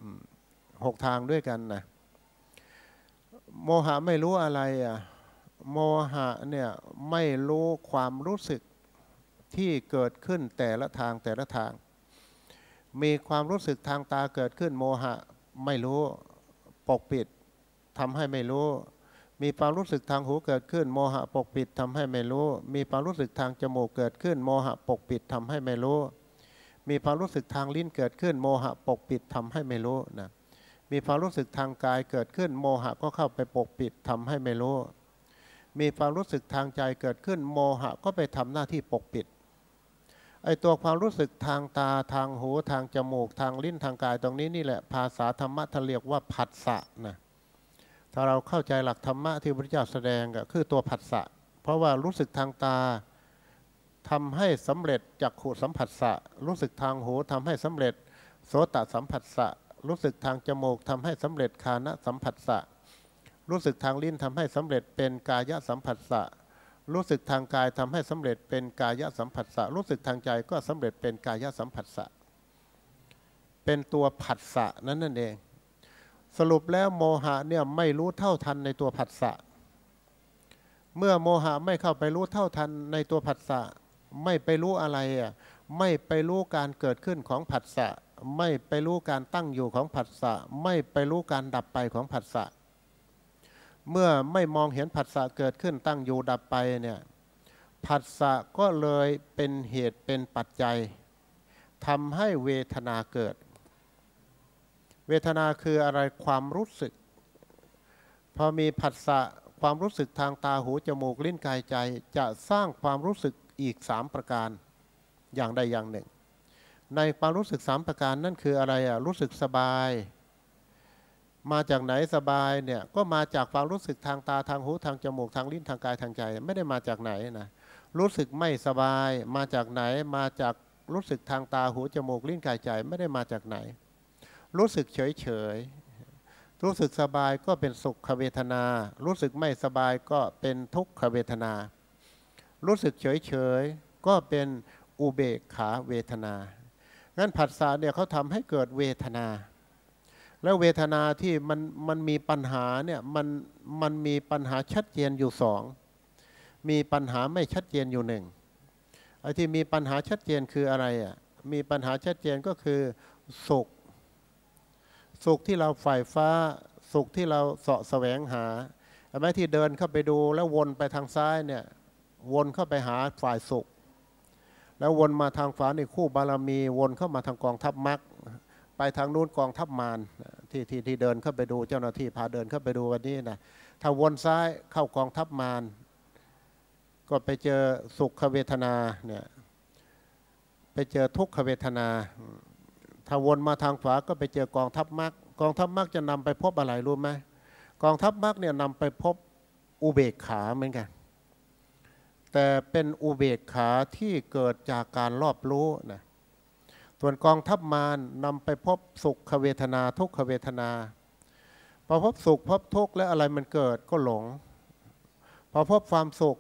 6 ทางด้วยกันนะโมหะไม่รู้อะไรโมหะเนี่ยไม่รู้ความรู้สึกที่เกิดขึ้นแต่ละทางแต่ละทางมีความรู้สึกทางตาเกิดขึ้นโมหะไม่รู้ปกปิดทำให้ไม่รู้มีความรู้สึกทางหูเกิดขึ้นโมหะปกปิดทำให้ไม่รู้มีความรู้สึกทางจมูกเกิดขึ้นโมหะปกปิดทำให้ไม่รู้มีความรู้สึกทางลิ้นเกิดขึ้นโมหะปกปิดทำให้ไม่รู้นะมีความรู้สึกทางกายเกิดขึ้นโมหะก็เข้าไปปกปิดทำให้ไม่รู้มีความรู้สึกทางใจเกิดขึ้นโมหะก็ไปทำหน้าที่ปกปิดไอตัวความรู้สึกทางตาทางหูทางจมูกทางลิ้นทางกายตรงนี้นี่แหละภาษาธรรมะท่านเรียกว่าผัสสะนะถ้าเราเข้าใจหลักธรรมะที่พระพุทธเจ้าแสดงก็คือตัวผัสสะเพราะว่ารู้สึกทางตาทำให้สำเร็จจักขุสัมผัสสะรู้สึกทางหูทำให้สำเร็จโสตสัมผัสสะรู้สึกทางจมูกทำให้สำเร็จคานะสัมผัสสะรู้สึกทางลิ้นทำให้สำเร็จเป็นกายสัมผัสสะรู้สึกทางกายทำให้สำเร็จเป็นกายสัมผัสสะรู้สึกทางใจก็สำเร็จเป็นกายสัมผัสสะเป็นตัวผัสสะนั่นเองสรุปแล้วโมหะเนี่ยไม่รู้เท่าทันในตัวผัสสะเมื่อโมหะไม่เข้าไปรู้เท่าทันในตัวผัสสะไม่ไปรู้อะไรไม่ไปรู้การเกิดขึ้นของผัสสะไม่ไปรู้การตั้งอยู่ของผัสสะไม่ไปรู้การดับไปของผัสสะเมื่อไม่มองเห็นผัสสะเกิดขึ้นตั้งอยู่ดับไปเนี่ยผัสสะก็เลยเป็นเหตุเป็นปัจจัยทำให้เวทนาเกิดเวทนาคืออะไรความรู้สึกพอมีผัสสะความรู้สึกทางตาหูจมูกลิ้นกายใจจะสร้างความรู้สึกอีก3 ประการอย่างใดอย่างหนึ่งในความรู้สึก3 ประการนั่นคืออะไรรู้สึกสบายมาจากไหนสบายเนี่ยก็มาจากความรู้สึกทางตาทางหูทางจมูกทางลิ้นทางกายทางใจไม่ได้มาจากไหนนะรู้สึกไม่สบายมาจากไหนมาจากรู้สึกทางตาหูจมูกลิ้นกายใจไม่ได้มาจากไหนรู้สึกเฉยเฉยรู้สึกสบายก็เป็นสุขเวทนารู้สึกไม่สบายก็เป็นทุกขเวทนารู้สึกเฉยเฉยก็เป็นอุเบกขาเวทนางั้นผัสสะเนี่ยเขาทำให้เกิดเวทนาแล้วเวทนาที่มันมีปัญหาเนี่ยมันมีปัญหาชัดเจนอยู่2มีปัญหาไม่ชัดเจนอยู่1ไอ้ที่มีปัญหาชัดเจนคืออะไรมีปัญหาชัดเจนก็คือสุขที่เราใฝ่ฟ้าสุขที่เราเสาะแสวงหาใช่ไหมที่เดินเข้าไปดูแล้ววนไปทางซ้ายเนี่ยวนเข้าไปหาฝ่ายสุขแล้ววนมาทางขวาในคู่บารมีวนเข้ามาทางกองทัพมรรคไปทางนู้นกองทัพมารที่เดินเข้าไปดูเจ้าหน้าที่พาเดินเข้าไปดูวันนี้นะถ้าวนซ้ายเข้ากองทัพมารก็ไปเจอสุขเวทนาเนี่ยไปเจอทุกขเวทนาถ้าวนมาทางขวาก็ไปเจอกองทัพมรรคกองทัพมรรคจะนำไปพบอะไรรู้ไหมกองทัพมรรคเนี่ยนำไปพบอุเบกขาเหมือนกันแต่เป็นอุเบกขาที่เกิดจากการรอบรู้นะส่วนกองทัพมารนำไปพบสุขเวทนาทุกขเวทนาพอพบสุขพบทุกข์แล้วอะไรมันเกิดก็หลงพอพบความสุข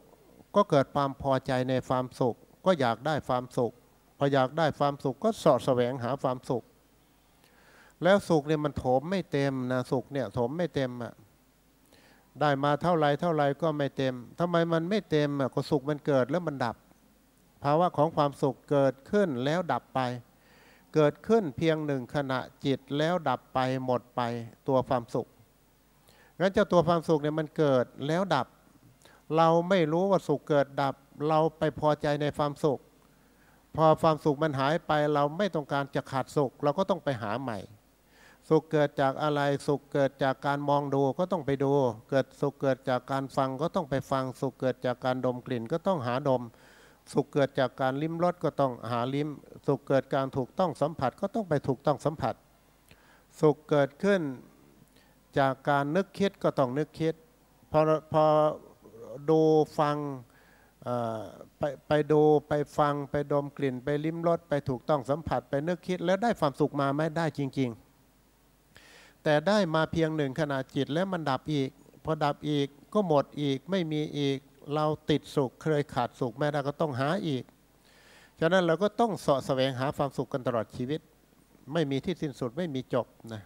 ก็เกิดความพอใจในความสุขก็อยากได้ความสุขพออยากได้ความสุขก็เสาะแสวงหาความสุขแล้วสุขเนี่ยมันโถมไม่เต็มนะสุขเนี่ยโถมไม่เต็มอ่ะได้มาเท่าไรก็ไม่เต็มทำไมมันไม่เต็มอ่ะก็สุขมันเกิดแล้วมันดับภาวะของความสุขเกิดขึ้นแล้วดับไปเกิดขึ้นเพียงหนึ่งขณะจิตแล้วดับไปหมดไปตัวความสุขงั้นเจ้าตัวความสุขเนี่ยมันเกิดแล้วดับเราไม่รู้ว่าสุขเกิดดับเราไปพอใจในความสุขพอความสุขมันหายไปเราไม่ต้องการจะขาดสุขเราก็ต้องไปหาใหม่สุขเกิดจากอะไรสุขเกิดจากการมองดูก็ต้องไปดูเกิดสุขเกิดจากการฟังก็ต้องไปฟังสุขเกิดจากการดมกลิ่นก็ต้องหาดมสุขเกิดจากการลิ้มรสก็ต้องหาลิ้มสุขเกิดการถูกต้องสัมผัสก็ต้องไปถูกต้องสัมผัสสุขเกิดขึ้นจากการนึกคิดก็ต้องนึกคิดพอดูฟังไปดูไปฟังไปดมกลิ่นไปลิ้มรสไปถูกต้องสัมผัสไปนึกคิดแล้วได้ความสุขมาไหมได้จริงๆแต่ได้มาเพียงหนึ่งขณะจิตแล้วมันดับอีกพอดับอีกก็หมดอีกไม่มีอีกเราติดสุขเคยขาดสุขแม้ได้ก็ต้องหาอีกฉะนั้นเราก็ต้องเสาะแสวงหาความสุขกันตลอดชีวิตไม่มีที่สิ้นสุดไม่มีจบนะ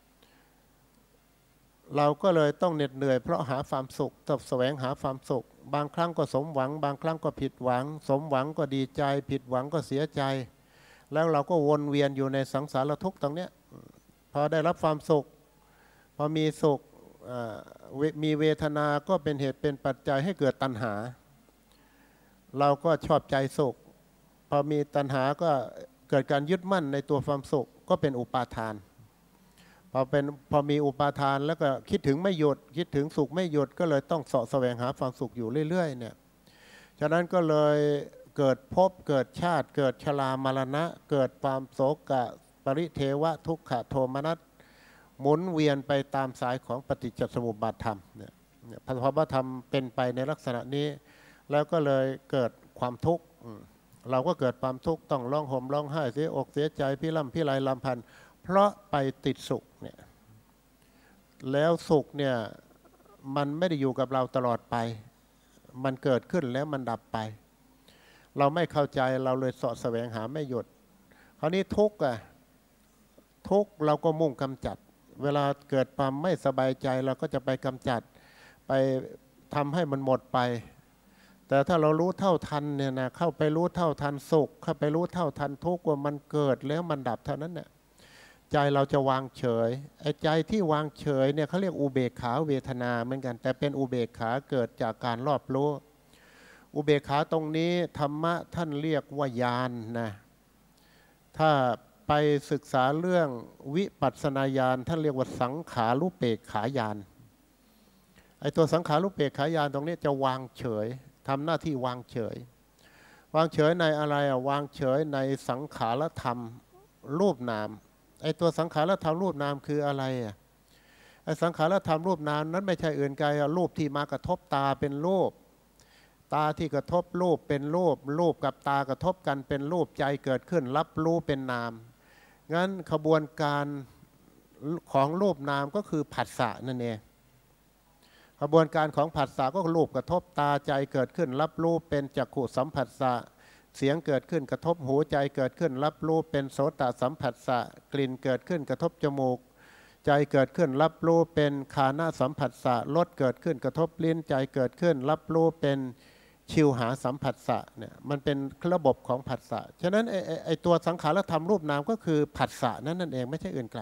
เราก็เลยต้องเหน็ดเหนื่อยเพราะหาความสุขต้องแสวงหาความสุขบางครั้งก็สมหวังบางครั้งก็ผิดหวังสมหวังก็ดีใจผิดหวังก็เสียใจแล้วเราก็วนเวียนอยู่ในสังสารทุกข์ตรงนี้พอได้รับความสุขพอมีสุขมีเวทนาก็เป็นเหตุเป็นปัจจัยให้เกิดตัณหาเราก็ชอบใจสุขพอมีตัณหาก็เกิดการยึดมั่นในตัวความสุขก็เป็นอุปาทานพอมีอุปาทานแล้วก็คิดถึงไม่หยุดคิดถึงสุขไม่หยุดก็เลยต้องเสาะแสวงหาความสุขอยู่เรื่อยๆเนี่ยฉะนั้นก็เลยเกิดภพเกิดชาติเกิดชรามรณะเกิดความโศกะปริเทวะทุกขโทมนัสหมุนเวียนไปตามสายของปฏิจจสมุปบาทธรรมเนี่ยพระพุทธธรรมเป็นไปในลักษณะนี้แล้วก็เลยเกิดความทุกข์เราก็เกิดความทุกข์ต้องร้องห่มร้องไห้เสียอกเสียใจพิร่ำพิไรลำพันธ์เพราะไปติดสุขเนี่ยแล้วสุขเนี่ยมันไม่ได้อยู่กับเราตลอดไปมันเกิดขึ้นแล้วมันดับไปเราไม่เข้าใจเราเลยเสาะแสวงหาไม่หยุดคราวนี้ทุกข์ทุกข์เราก็มุ่งกำจัดเวลาเกิดความไม่สบายใจเราก็จะไปกำจัดไปทำให้มันหมดไปแต่ถ้าเรารู้เท่าทันเนี่ยนะเข้าไปรู้เท่าทันสุขเข้าไปรู้เท่าทันทุกข์ว่ามันเกิดแล้วมันดับเท่านั้นเนี่ยใจเราจะวางเฉยไอ้ใจที่วางเฉยเนี่ยเขาเรียกอุเบกขาเวทนาเหมือนกันแต่เป็นอุเบกขาเกิดจากการรอบรู้อุเบกขาตรงนี้ธรรมะท่านเรียกว่าญาณนะถ้าไปศึกษาเรื่องวิปัสสนาญาณท่านเรียกว่าสังขารุเปกขาญาณไอ้ตัวสังขารุเปกขาญาณตรงนี้จะวางเฉยทำหน้าที่วางเฉยวางเฉยในอะไรวางเฉยในสังขารธรรมรูปนามไอ้ตัวสังขารธรรมรูปนามคืออะไรไอ้สังขารธรรมรูปนามนั้นไม่ใช่อื่นไกลรูปที่มากระทบตาเป็นรูปตาที่กระทบรูปเป็นรูปรูปกับตากระทบกันเป็นรูปใจเกิดขึ้นรับรู้เป็นนามงั้นขบวนการของรูปนามก็คือผัสสะนั่นเองขบวนการของผัสสะก็รูปกระทบตาใจเกิดขึ้นรับรู้เป็นจักขุสัมผัสสะเสียงเกิดขึ้นกระทบหูใจเกิดขึ้นรับรู้เป็นโสตสัมผัสสะกลิ่นเกิดขึ้นกระทบจมูกใจเกิดขึ้นรับรู้เป็นฆานะสัมผัสสะรสเกิดขึ้นกระทบลิ้นใจเกิดขึ้นรับรู้เป็นชิวหาสัมผัสสะเนี่ยมันเป็นระบบของผัสสะฉะนั้นไอตัวสังขารธรรมรูปนามก็คือผัสสะนั่นเองไม่ใช่อื่นไกล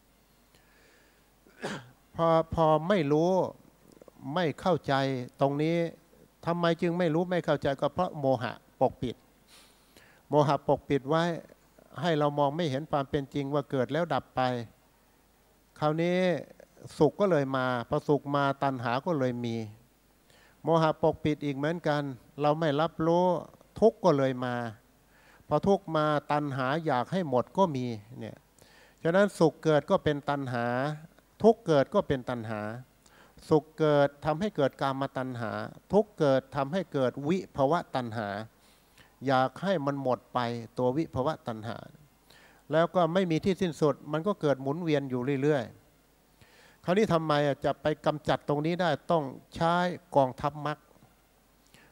พอไม่รู้ไม่เข้าใจตรงนี้ทำไมจึงไม่รู้ไม่เข้าใจก็เพราะโมหะปกปิดโมหะปกปิดไว้ให้เรามองไม่เห็นความเป็นจริงว่าเกิดแล้วดับไปคราวนี้สุขก็เลยมาพอสุขมาตัณหาก็เลยมีโมหะปกปิดอีกเหมือนกันเราไม่รับรู้ทุกข์ก็เลยมาพอทุกข์มาตัณหาอยากให้หมดก็มีเนี่ยฉะนั้นสุขเกิดก็เป็นตัณหาทุกข์เกิดก็เป็นตัณหาสุขเกิดทำให้เกิดกามตัณหาทุกข์เกิดทำให้เกิดวิภวตัณหาอยากให้มันหมดไปตัววิภวตัณหาแล้วก็ไม่มีที่สิ้นสุดมันก็เกิดหมุนเวียนอยู่เรื่อยๆคราวนี้ทำไมจะไปกำจัดตรงนี้ได้ต้องใช้กองทัพมรรค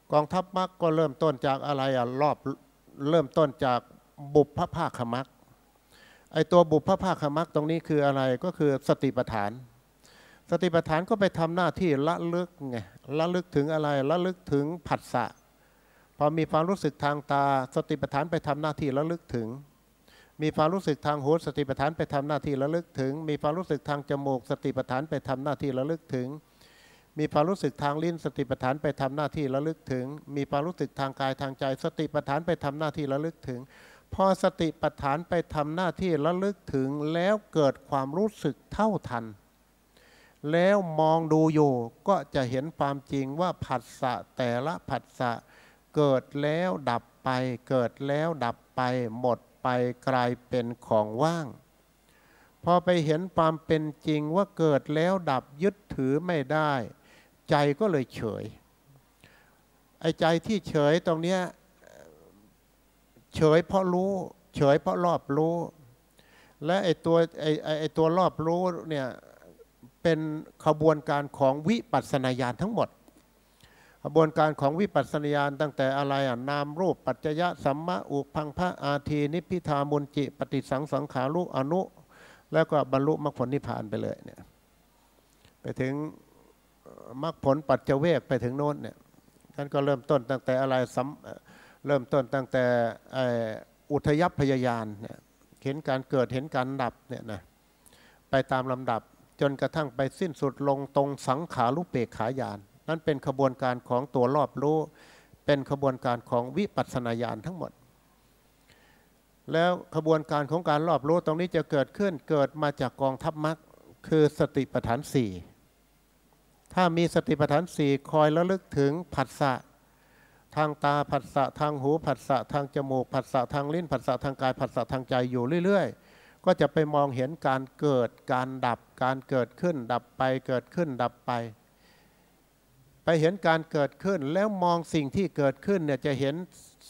กองทัพมรรคก็เริ่มต้นจากอะไรเริ่มต้นจากบุพภาคมรรคไอตัวบุพภาคมรรคตรงนี้คืออะไรก็คือสติปัฏฐานสติปัฏฐานก็ไปทำหน้าที่ละลึกไงละลึกถึงอะไรละลึกถึงผัสสะพอมีความรู้สึกทางตาสติปัฏฐานไปทำหน้าที่ระลึกถึงมีความรู้สึกทางหูสติปัฏฐานไปทำหน้าที่ระลึกถึงมีความรู้สึกทางจมูกสติปัฏฐานไปทำหน้าที่ระลึกถึงมีความรู้สึกทางลิ้นสติปัฏฐานไปทำหน้าที่ระลึกถึงมีความรู้สึกทางกายทางใจสติปัฏฐานไปทำหน้าที่ระลึกถึงพอสติปัฏฐานไปทำหน้าที่ระลึกถึงแล้วเกิดความรู้สึกเท่าทันแล้วมองดูอยู่ก็จะเห็นความจริงว่าผัสสะแต่ละผัสสะเกิดแล้วดับไปเกิดแล้วดับไปหมดไปกลายเป็นของว่างพอไปเห็นความเป็นจริงว่าเกิดแล้วดับยึดถือไม่ได้ใจก็เลยเฉยไอ้ใจที่เฉยตรงเนี้ยเฉยเพราะรู้เฉยเพราะรอบรู้และไอ้ตัวรอบรู้เนี่ยเป็นขบวนการของวิปัสสนาญาณทั้งหมดขบวนการของวิปัสสนาญาณตั้งแต่อะไรนามรูปปัจจยะสัมมาอุพังพระอาทีนิพพิทามุนจิปฏิสังสังขารุอนุแล้วก็บรรลุมรรคผลนิพพานไปเลยเนี่ยไปถึงมรรคผลปัจเจเวกไปถึงโน้นเนี่ยท่านก็เริ่มต้นตั้งแต่อะไรเริ่มต้นตั้งแต่อุทยพยายานเนี่ยเห็นการเกิดเห็นการดับเนี่ยนะไปตามลำดับจนกระทั่งไปสิ้นสุดลงตรงสังขารุเปกขายานนั่นเป็นขบวนการของตัวรอบรู้เป็นขบวนการของวิปัสสนาญาณทั้งหมดแล้วขบวนการของการรอบรู้ตรงนี้จะเกิดขึ้นเกิดมาจากกองทัพมรรคคือสติปัฏฐานสี่ถ้ามีสติปัฏฐานสี่คอยระลึกถึงผัสสะทางตาผัสสะทางหูผัสสะทางจมูกผัสสะทางลิ้นผัสสะทางกายผัสสะทางใจอยู่เรื่อยๆก็จะไปมองเห็นการเกิดการดับการเกิดขึ้นดับไปเกิดขึ้นดับไปไปเห็นการเกิดขึ้นแล้วมองสิ่งที่เกิดขึ้นเนี่ยจะเห็น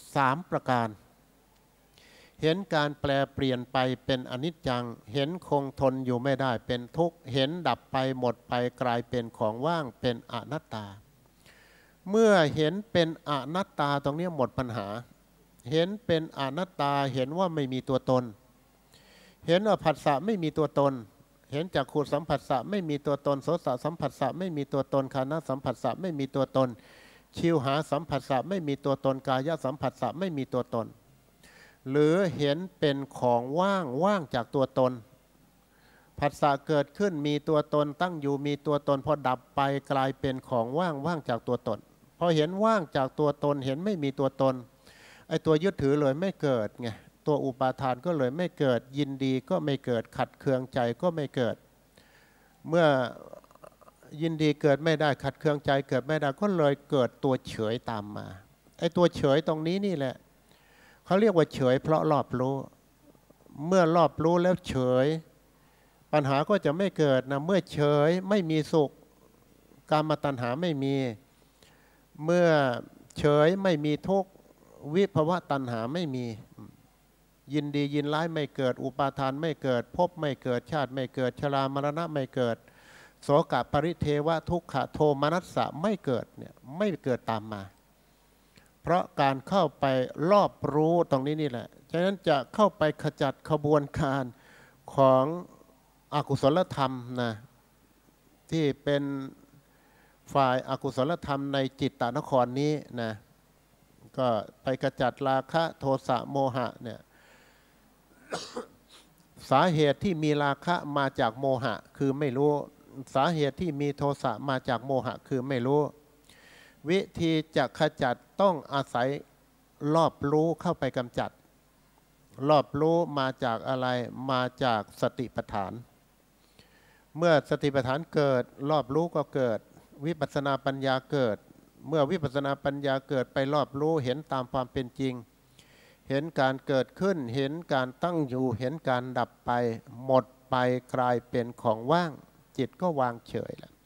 3ประการเห็นการแปลเปลี่ยนไปเป็นอนิจจังเห็นคงทนอยู่ไม่ได้เป็นทุกข์เห็นดับไปหมดไปกลายเป็นของว่างเป็นอนัตตาเมื่อเห็นเป็นอนัตตาตรงนี้หมดปัญหาเห็นเป็นอนัตตาเห็นว่าไม่มีตัวตนเห็นว่าผัสสะไม่มีตัวตนเห็นจักขุสัมผัสสะไม่มีตัวตนโสตสัมผัสสะไม่มีตัวตนฆานสัมผัสสะไม่มีตัวตนชิวหาสัมผัสสะไม่มีตัวตนกายสัมผัสสะไม่มีตัวตนหรือเห็นเป็นของว่างว่างจากตัวตนผัสสะเกิดขึ้นมีตัวตนตั้งอยู่มีตัวตนพอดับไปกลายเป็นของว่างว่างจากตัวตนพอเห็นว่างจากตัวตนเห็นไม่มีตัวตนไอ้ตัวยึดถือเลยไม่เกิดไงตัวอุปาทานก็เลยไม่เกิดยินดีก็ไม่เกิดขัดเคืองใจก็ไม่เกิดเมื่อยินดีเกิดไม่ได้ขัดเคืองใจเกิดไม่ได้ก็เลยเกิดตัวเฉยตามมาไอ้ตัวเฉยตรงนี้นี่แหละเขาเรียกว่าเฉยเพราะรอบรู้เมื่อรอบรู้แล้วเฉยปัญหาก็จะไม่เกิดนะเมื่อเฉยไม่มีสุขกามตัณหาไม่มีเมื่อเฉยไม่มีทุกข์วิภวตัณหาไม่มียินดียินร้ายไม่เกิดอุปาทานไม่เกิดภพไม่เกิดชาติไม่เกิดชรามรณะไม่เกิดโสกปริเทวะทุกขโทมนัสสะไม่เกิดเนี่ยไม่เกิดตามมาเพราะการเข้าไปรอบรู้ตรงนี้นี่แหละฉะนั้นจะเข้าไปขจัดขบวนการของอกุศลธรรมนะที่เป็นฝ่ายอากุศลธรรมในจิตตนครนี้นะก็ไปขจัดราคะโทสะโมหะเนี่ยสาเหตุที่มีราคะมาจากโมหะคือไม่รู้สาเหตุที่มีโทสะมาจากโมหะคือไม่รู้วิธีจะขจัดต้องอาศัยรอบรู้เข้าไปกำจัดรอบรู้มาจากอะไรมาจากสติปัฏฐานเมื่อสติปัฏฐานเกิดรอบรู้ก็เกิดวิปัสสนาปัญญาเกิดเมื่อวิปัสสนาปัญญาเกิดไปรอบรู้เห็นตามความเป็นจริงเห็นการเกิดขึ้นเห็นการตั้งอยู่เห็นการดับไปหมดไปกลายเป็นของว่างจิตก็วางเฉยแล้ว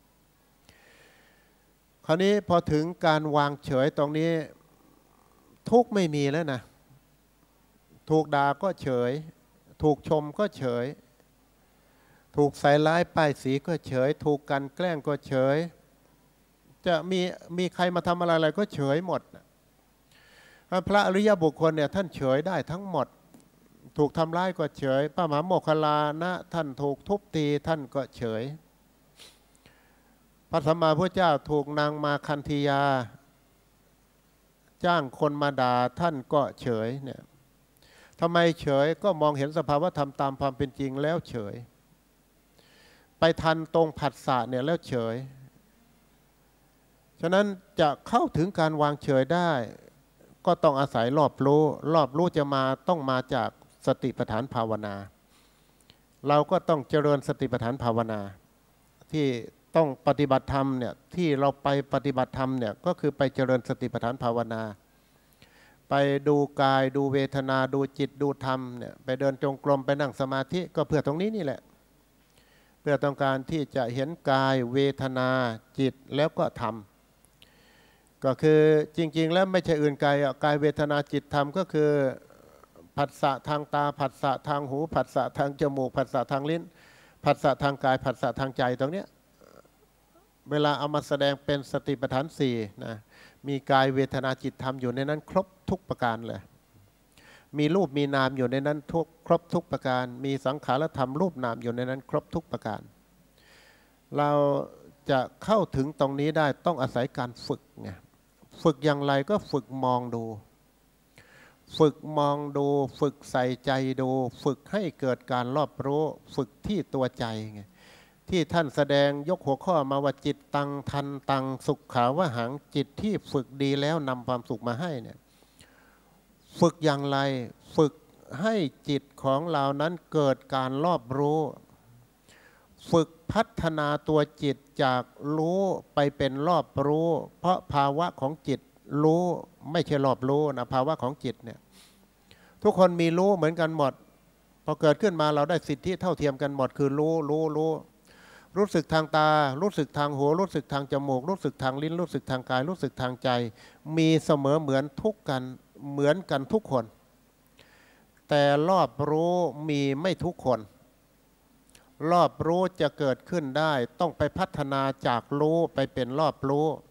คราวนี้พอถึงการวางเฉยตรงนี้ทุกข์ไม่มีแล้วนะถูกด่าก็เฉยถูกชมก็เฉยถูกใส่ร้ายป้ายสีก็เฉยถูกกันแกล้งก็เฉยจะมีใครมาทำอะไรก็เฉยหมดพระอริยบุคคลเนี่ยท่านเฉยได้ทั้งหมดถูกทำร้ายก็เฉยพระมหาโมคคัลลานะท่านถูกทุบตีท่านก็เฉยพระสัมมาพุทธเจ้าถูกนางมาคันธียาจ้างคนมาด่าท่านก็เฉยเนี่ยทำไมเฉยก็มองเห็นสภาวะธรรมตามความเป็นจริงแล้วเฉยไปทันตรงผัสสะเนี่ยแล้วเฉยฉะนั้นจะเข้าถึงการวางเฉยได้ก็ต้องอาศัยรอบรู้จะมาต้องมาจากสติปัฏฐานภาวนาเราก็ต้องเจริญสติปัฏฐานภาวนาที่ต้องปฏิบัติธรรมเนี่ยที่เราไปปฏิบัติธรรมเนี่ยก็คือไปเจริญสติปัฏฐานภาวนาไปดูกายดูเวทนาดูจิตดูธรรมเนี่ยไปเดินจงกรมไปนั่งสมาธิก็เพื่อตรงนี้นี่แหละเพื่อต้องการที่จะเห็นกายเวทนาจิตแล้วก็ธรรมก็คือจริงๆแล้วไม่ใช่อื่นไกลกายเวทนาจิตธรรมก็คือผัสสะทางตาผัสสะทางหูผัสสะทางจมูกผัสสะทางลิ้นผัสสะทางกายผัสสะทางใจตรงเนี้ยเวลาเอามาแสดงเป็นสติปัฏฐาน4นะมีกายเวทนาจิตธรรมอยู่ในนั้นครบทุกประการเลยมีรูปมีนามอยู่ในนั้นครบทุกประการมีสังขารธรรมรูปนามอยู่ในนั้นครบทุกประการเราจะเข้าถึงตรงนี้ได้ต้องอาศัยการฝึกไงฝึกอย่างไรก็ฝึกมองดูฝึกมองดูฝึกใส่ใจดูฝึกให้เกิดการรอบรู้ฝึกที่ตัวใจไงที่ท่านแสดงยกหัวข้อมาว่าจิตตังทันตังสุขขาวหังจิตที่ฝึกดีแล้วนำความสุขมาให้เนี่ยฝึกอย่างไรฝึกให้จิตของเรานั้นเกิดการรอบรู้ฝึกพัฒนาตัวจิตจากรู้ไปเป็นรอบรู้เพราะภาวะของจิตรู้ไม่ใช่รอบรู้นะภาวะของจิตเนี่ยทุกคนมีรู้เหมือนกันหมดพอเกิดขึ้นมาเราได้สิทธิเท่าเทียมกันหมดคือรู้สึกทางตารู้สึกทางหูรู้สึกทางจมูกรู้สึกทางลิ้นรู้สึกทางกายรู้สึกทางใจมีเสมอเหมือนกันทุกคนแต่รอบรู้มีไม่ทุกคนรอบรู้จะเกิดขึ้นได้ต้องไปพัฒนาจากรู้ไปเป็นรอบ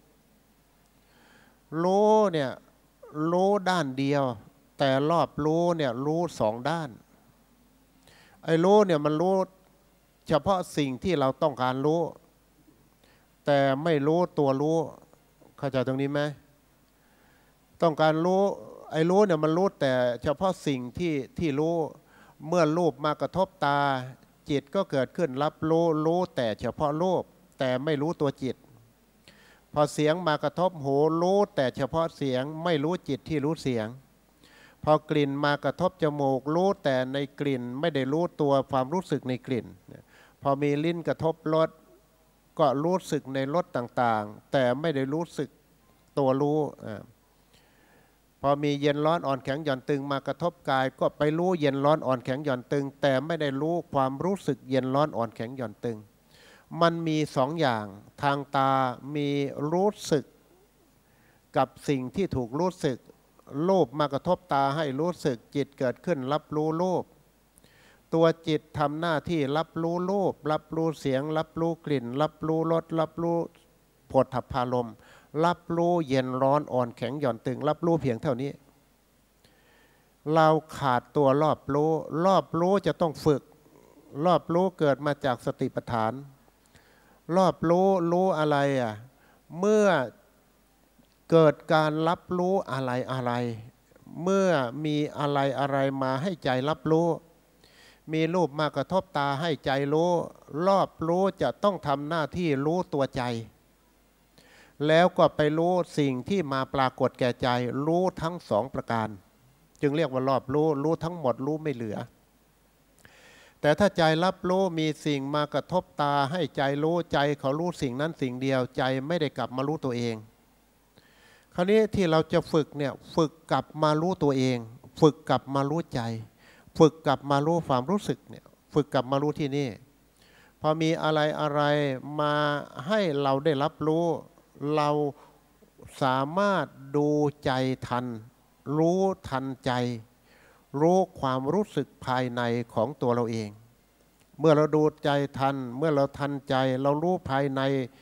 รู้เนี่ยรู้ด้านเดียวแต่รอบรู้เนี่ยรู้2 ด้านไอ้รู้เนี่ยมันรู้เฉพาะสิ่งที่เราต้องการรู้แต่ไม่รู้ตัวรู้เข้าใจตรงนี้ไหมต้องการรู้ไอ้รู้เนี่ยมันรู้แต่เฉพาะสิ่งที่รู้เมื่อรูปมากระทบตาจิตก็เกิดขึ้นรับรู้แต่เฉพาะรูปแต่ไม่รู้ตัวจิตพอเสียงมากระทบหูรู้แต่เฉพาะเสียงไม่รู้จิตที่รู้เสียงพอกลิ่นมากระทบจมูกรู้แต่ในกลิ่นไม่ได้รู้ตัวความรู้สึกในกลิ่นพอมีลิ้นกระทบรสก็รู้สึกในรสต่างๆแต่ไม่ได้รู้สึกตัวรู้พอมีเย็นร้อนอ่อนแข็งหย่อนตึงมากระทบกายก็ไปรู้เย็นร้อนอ่อนแข็งหย่อนตึงแต่ไม่ได้รู้ความรู้สึกเย็นร้อนอ่อนแข็งหย่อนตึงมันมี2 อย่างทางตามีรู้สึกกับสิ่งที่ถูกรู้สึกรูปมากระทบตาให้รู้สึกจิตเกิดขึ้นรับรู้รูปตัวจิตทำหน้าที่รับรู้รูปรับรู้เสียงรับรู้กลิ่นรับรู้รสรับรู้โผฏฐัพพารมณ์รับรู้เย็นร้อนอ่อนแข็งหย่อนตึงรับรู้เพียงเท่านี้เราขาดตัวรอบรู้จะต้องฝึกรอบรู้เกิดมาจากสติปัฏฐานรอบรู้อะไรเมื่อเกิดการรับรู้อะไรเมื่อมีอะไรมาให้ใจรับรู้มีรูปมากระทบตาให้ใจรู้รอบรู้จะต้องทำหน้าที่รู้ตัวใจแล้วก็ไปรู้สิ่งที่มาปรากฏแก่ใจรู้ทั้ง2 ประการจึงเรียกว่ารอบรู้ทั้งหมดรู้ไม่เหลือแต่ถ้าใจรับรู้มีสิ่งมากระทบตาให้ใจรู้ใจเขารู้สิ่งนั้นสิ่งเดียวใจไม่ได้กลับมารู้ตัวเองคราวนี้ที่เราจะฝึกเนี่ยฝึกกลับมารู้ตัวเองฝึกกลับมารู้ใจฝึกกลับมารู้ความรู้สึกเนี่ยฝึกกลับมารู้ที่นี่พอมีอะไรมาให้เราได้รับรู้เราสามารถดูใจทันรู้ทันใจรู้ความรู้สึกภายในของตัวเราเองเมื่อเราดูใจทันเมื่อเราทันใจเรารู้ภายใน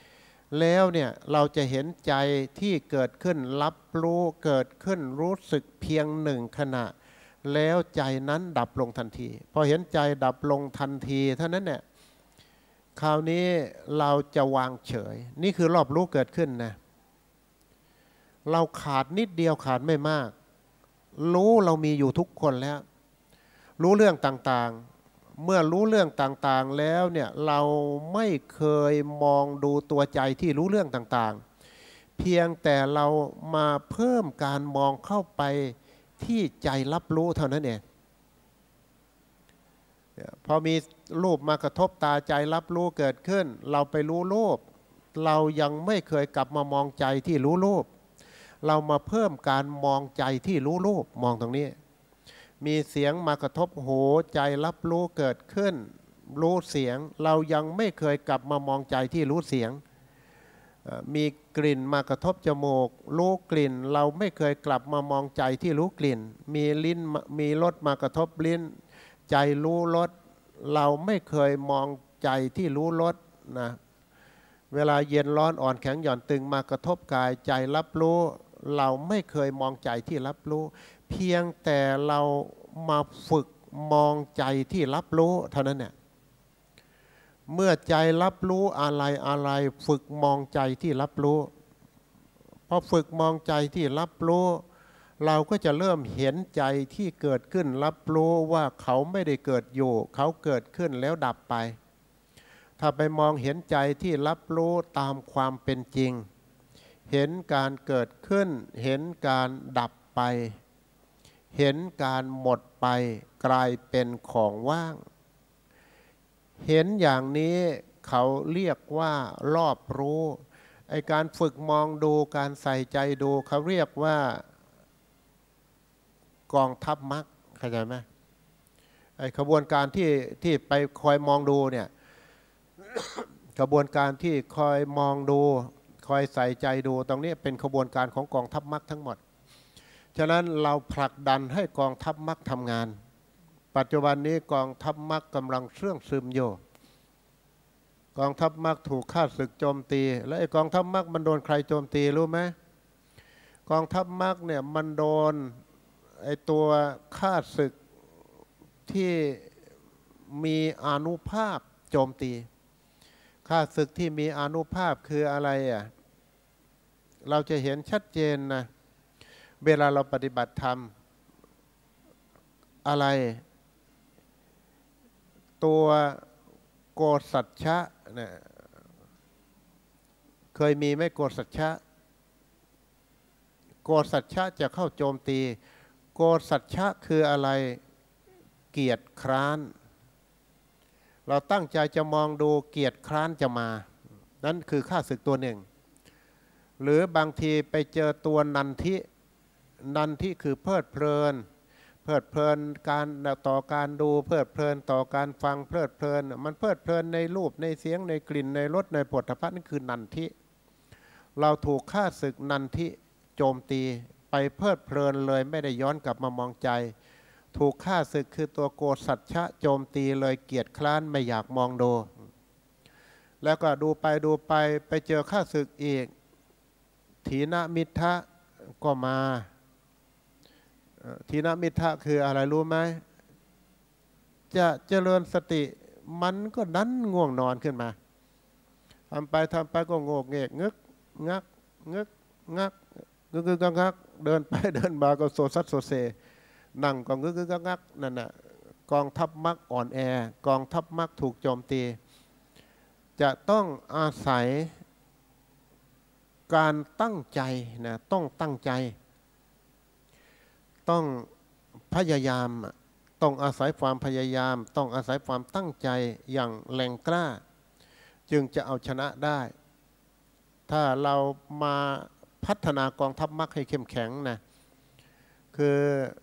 แล้วเนี่ยเราจะเห็นใจที่เกิดขึ้นรับรู้เกิดขึ้นรู้สึกเพียงหนึ่งขณะแล้วใจนั้นดับลงทันทีพอเห็นใจดับลงทันทีเท่านั้นเนี่ยคราวนี้เราจะวางเฉยนี่คือรอบรู้เกิดขึ้นนะเราขาดนิดเดียวขาดไม่มากรู้เรามีอยู่ทุกคนแล้วรู้เรื่องต่างๆเมื่อรู้เรื่องต่างๆแล้วเนี่ยเราไม่เคยมองดูตัวใจที่รู้เรื่องต่างๆเพียงแต่เรามาเพิ่มการมองเข้าไปที่ใจรับรู้เท่านั้นเองพอมีรูปมากระทบตาใจรับรู้เกิดขึ้นเราไปรู้รูปเรายังไม่เคยกลับมามองใจที่รู้รูปเรามาเพิ่มการมองใจที่รู้รูปมองตรงนี้มีเสียงมากระทบหูใจรับรู้เกิดขึ้นรู้เสียงเรายังไม่เคยกลับมามองใจที่รู้เสียงมีกลิ่นมากระทบจมูกรู้กลิ่นเราไม่เคยกลับมามองใจที่รู้กลิ่นมีลิ้นมีรสมากระทบลิ้นใจรู้รสเราไม่เคยมองใจที่รู้รสนะเวลาเย็นร้อนอ่อนแข็งหย่อนตึงมากระทบกายใจรับรู้เราไม่เคยมองใจที่รับรู้เพียงแต่เรามาฝึกมองใจที่รับรู้เท่านั้นเนี่ยเมื่อใจรับรู้อะไรอะไรฝึกมองใจที่รับรู้พอฝึกมองใจที่รับรู้เราก็จะเริ่มเห็นใจที่เกิดขึ้นรับรู้ว่าเขาไม่ได้เกิดอยู่เขาเกิดขึ้นแล้วดับไปถ้าไปมองเห็นใจที่รับรู้ตามความเป็นจริงเห็นการเกิดขึ้นเห็นการดับไปเห็นการหมดไปกลายเป็นของว่างเห็นอย่างนี้เขาเรียกว่ารอบรู้ไอการฝึกมองดูการใส่ใจดูเขาเรียกว่ากองทัพมรรคเข้าใจไหมไอขบวนการที่ไปคอยมองดูเนี่ยกระบวนการที่คอยมองดูคอยใส่ใจดูตรงนี้เป็นขบวนการของกองทัพมรรคทั้งหมดฉะนั้นเราผลักดันให้กองทัพมรรคทำงานปัจจุบันนี้กองทัพมรรคกำลังเสื่องซึมอยู่กองทัพมรรคถูกข้าศึกโจมตีแล้วไอ้กองทัพมรรคมันโดนใครโจมตีรู้ไหมกองทัพมรรคเนี่ยมันโดนไอ้ตัวข้าศึกที่มีอานุภาพโจมตีข้าศึกที่มีอานุภาพคืออะไรอ่ะเราจะเห็นชัดเจนนะเวลาเราปฏิบัติธรรมอะไรตัวโกสัจฉะเนี่ยเคยมีไหมโกสัจฉะโกสัจฉะจะเข้าโจมตีโกสัจฉะคืออะไรเกียรติคร้านเราตั้งใจจะมองดูเกียรติคร้านจะมานั่นคือข้าศึกตัวหนึ่งหรือบางทีไปเจอตัวนันทิคือเพลิดเพลินการต่อการดูเพลิดเพลินต่อการฟังเพลิดเพลินมันเพลิดเพลินในรูปในเสียงในกลิ่นในรสในโผฏฐัพพะนั่นคือนันทิเราถูกข้าศึกนันทิโจมตีไปเพลิดเพลินเลยไม่ได้ย้อนกลับมามองใจถูกข้าศึกคือตัวโกสัจฉะโจมตีเลยเกียจคร้านไม่อยากมองดูแล้วก็ดูไปไปเจอข้าศึกอีกถีนมิทธะก็มาถีนมิทธะคืออะไรรู้ไหมจะเจริญสติมันก็ดันง่วงนอนขึ้นมาทำไปก็โงกเงกงึกงักงักงักเดินไปเดินมาก็โซซัดโซเซนั่งก็งึกงักนั่นน่ะกองทัพมรรคอ่อนแอกองทัพมรรคถูกโจมตีจะต้องอาศัยการตั้งใจนะต้องตั้งใจต้องพยายามต้องอาศัยความพยายามต้องอาศัยความตั้งใจอย่างแรงกล้าจึงจะเอาชนะได้ถ้าเรามาพัฒนากองทัพมรรคให้เข้มแข็งนะคือ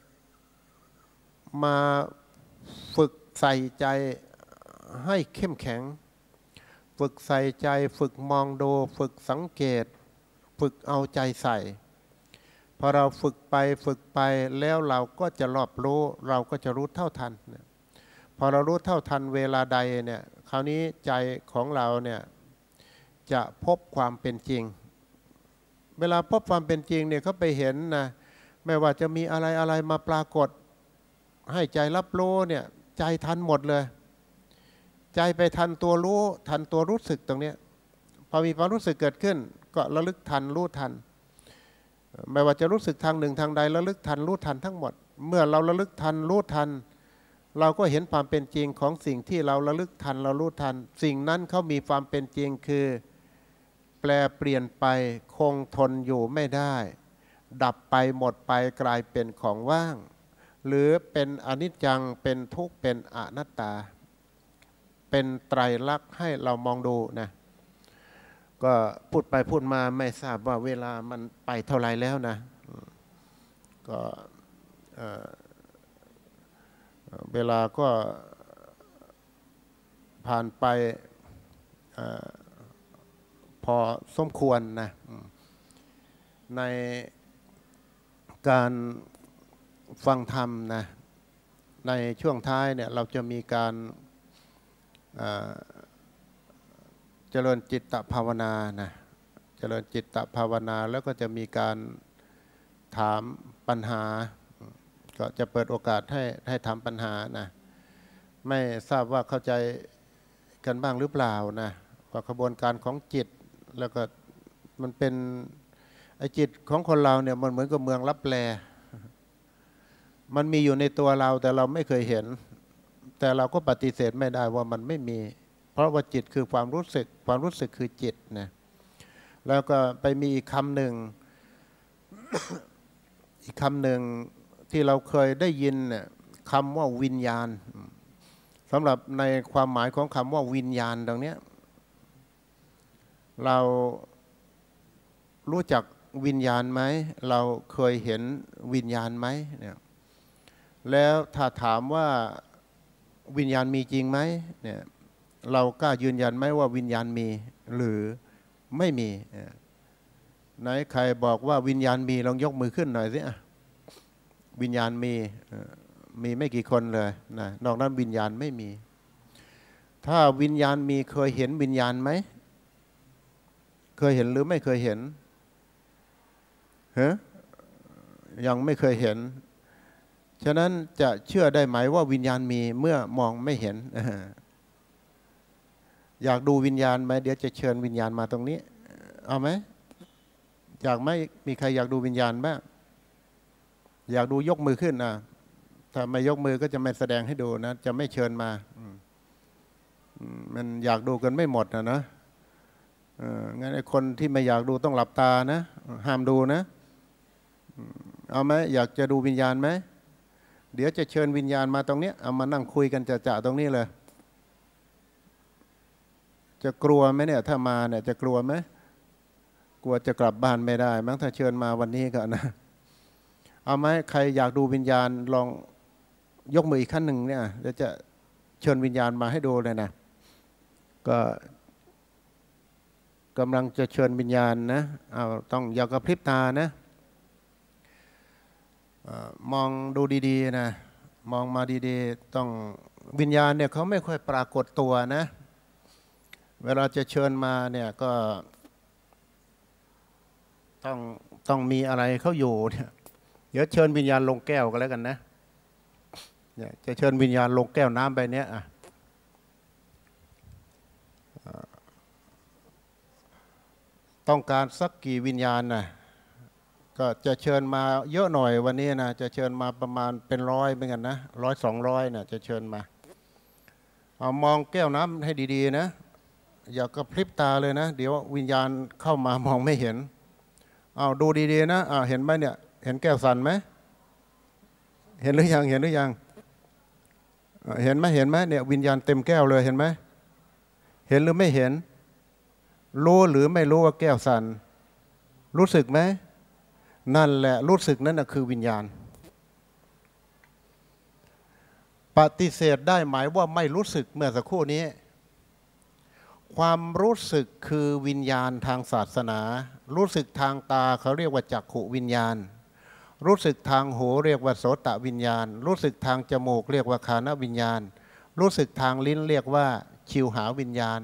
มาฝึกใส่ใจให้เข้มแข็งฝึกใส่ใจฝึกมองดูฝึกสังเกตฝึกเอาใจใส่พอเราฝึกไปแล้วเราก็จะรอบรู้เราก็จะรู้เท่าทันพอเรารู้เท่าทันเวลาใดเนี่ยคราวนี้ใจของเราเนี่ยจะพบความเป็นจริงเวลาพบความเป็นจริงเนี่ยเขาไปเห็นนะไม่ว่าจะมีอะไรอะไรมาปรากฏให้ใจรับรู้เนี่ยใจทันหมดเลยใจไปทันตัวรู้ทันตัวรู้สึกตรงนี้พอมีความรู้สึกเกิดขึ้นก็ระลึกทันรู้ทันไม่ว่าจะรู้สึกทางหนึ่งทางใดระลึกทันรู้ทันทั้งหมดเมื่อเราระลึกทันรู้ทันเราก็เห็นความเป็นจริงของสิ่งที่เราระลึกทันเรารู้ทันสิ่งนั้นเขามีความเป็นจริงคือแปลเปลี่ยนไปคงทนอยู่ไม่ได้ดับไปหมดไปกลายเป็นของว่างหรือเป็นอนิจจังเป็นทุกข์เป็นอนัตตาเป็นไตรลักษณ์ให้เรามองดูนะก็พูดไปพูดมาไม่ทราบว่าเวลามันไปเท่าไรแล้วนะก็เวลาก็ผ่านไปพอสมควรนะในการฟังธรรมนะในช่วงท้ายเนี่ยเราจะมีการเจริญจิตตภาวนานะเจริญจิตตภาวนาแล้วก็จะมีการถามปัญหาก็จะเปิดโอกาสให้ถามปัญหานะไม่ทราบว่าเข้าใจกันบ้างหรือเปล่านะว่ากระบวนการของจิตแล้วก็มันเป็นไอ้จิตของคนเราเนี่ยมันเหมือนกับเมืองลับแลมันมีอยู่ในตัวเราแต่เราไม่เคยเห็นแต่เราก็ปฏิเสธไม่ได้ว่ามันไม่มีเพราะว่าจิตคือความรู้สึกความรู้สึกคือจิตนะแล้วก็ไปมีอีกคำหนึ่ง อีกคำหนึ่งที่เราเคยได้ยินเนี่ยคำว่าวิญญาณสำหรับในความหมายของคำว่าวิญญาณตรงนี้เรารู้จักวิญญาณไหมเราเคยเห็นวิญญาณไหมเนี่ยแล้วถ้าถามว่าวิญญาณมีจริงไหมเนี่ยเรากล้ายืนยันไหมว่าวิญญาณมีหรือไม่มีไหนใครบอกว่าวิญญาณมีลองยกมือขึ้นหน่อยสิวิญญาณมีไม่กี่คนเลยนะนอกนั้นวิญญาณไม่มีถ้าวิญญาณมีเคยเห็นวิญญาณไหมเคยเห็นหรือไม่เคยเห็นยังไม่เคยเห็นฉะนั้นจะเชื่อได้ไหมว่าวิญญาณมีเมื่อมองไม่เห็นอยากดูวิญญาณไหมเดี๋ยวจะเชิญวิญญาณมาตรงนี้เอาไหมอยากไหมมีใครอยากดูวิญญาณบ้างอยากดูยกมือขึ้นนะถ้าไม่ยกมือก็จะไม่แสดงให้ดูนะจะไม่เชิญมามันอยากดูกันไม่หมดนะงั้นไอ้คนที่ไม่อยากดูต้องหลับตานะห้ามดูนะเอาไหมอยากจะดูวิญญาณไหมเดี๋ยวจะเชิญวิญญาณมาตรงนี้เอามานั่งคุยกันจะตรงนี้เลยจะกลัวไหมเนี่ยถ้ามาเนี่ยจะกลัวไหมกลัวจะกลับบ้านไม่ได้มั้งถ้าเชิญมาวันนี้ก็นะเอาไหมใครอยากดูวิญญาณลองยกมืออีกขั้นหนึ่งเนี่ยเดี๋ยวจะเชิญวิญญาณมาให้ดูเลยนะก็กำลังจะเชิญวิญญาณนะเอาต้องอย่ากระพริบตานะมองดูดีๆนะมองมาดีๆต้องวิญญาณเนี่ยเขาไม่ค่อยปรากฏตัวนะเวลาจะเชิญมาเนี่ยก็ต้องมีอะไรเขาอยู่เนี่ยเดี๋ยวเชิญวิญญาณลงแก้วกันแล้วกันนะเนี่ยจะเชิญวิญญาณลงแก้วน้ำใบนี้ต้องการสักกี่วิญญาณนะก็จะเชิญมาเยอะหน่อยวันนี้นะจะเชิญมาประมาณเป็นร้อยเหมือนกันนะ100-200นะจะเชิญมาเอามองแก้วน้ำให้ดีๆนะอย่ากระพริบตาเลยนะเดี๋ยววิญญาณเข้ามามองไม่เห็นเอาดูดีๆนะเห็นไหมเนี่ยเห็นแก้วสั่นไหมเห็นหรือยังเห็นหรือยังเห็นไหมเนี่ยวิญญาณเต็มแก้วเลยเห็นไหมเห็นหรือไม่เห็นรู้หรือไม่รู้ว่าแก้วสั่นรู้สึกไหมนั่นแหละรู้สึกนั่นคือวิญญาณปฏิเสธได้หมายว่าไม่รู้สึกเมื่อสักครู่นี้ความรู้สึกคือวิญญาณทางศาสนารู้สึกทางตาเขาเรียกว่าจักขุวิญญาณรู้สึกทางหูเรียกว่าโสตวิญญาณรู้สึกทางจมูกเรียกว่าคานวิญญาณรู้สึกทางลิ้นเรียกว่าชิวหาวิญญาณ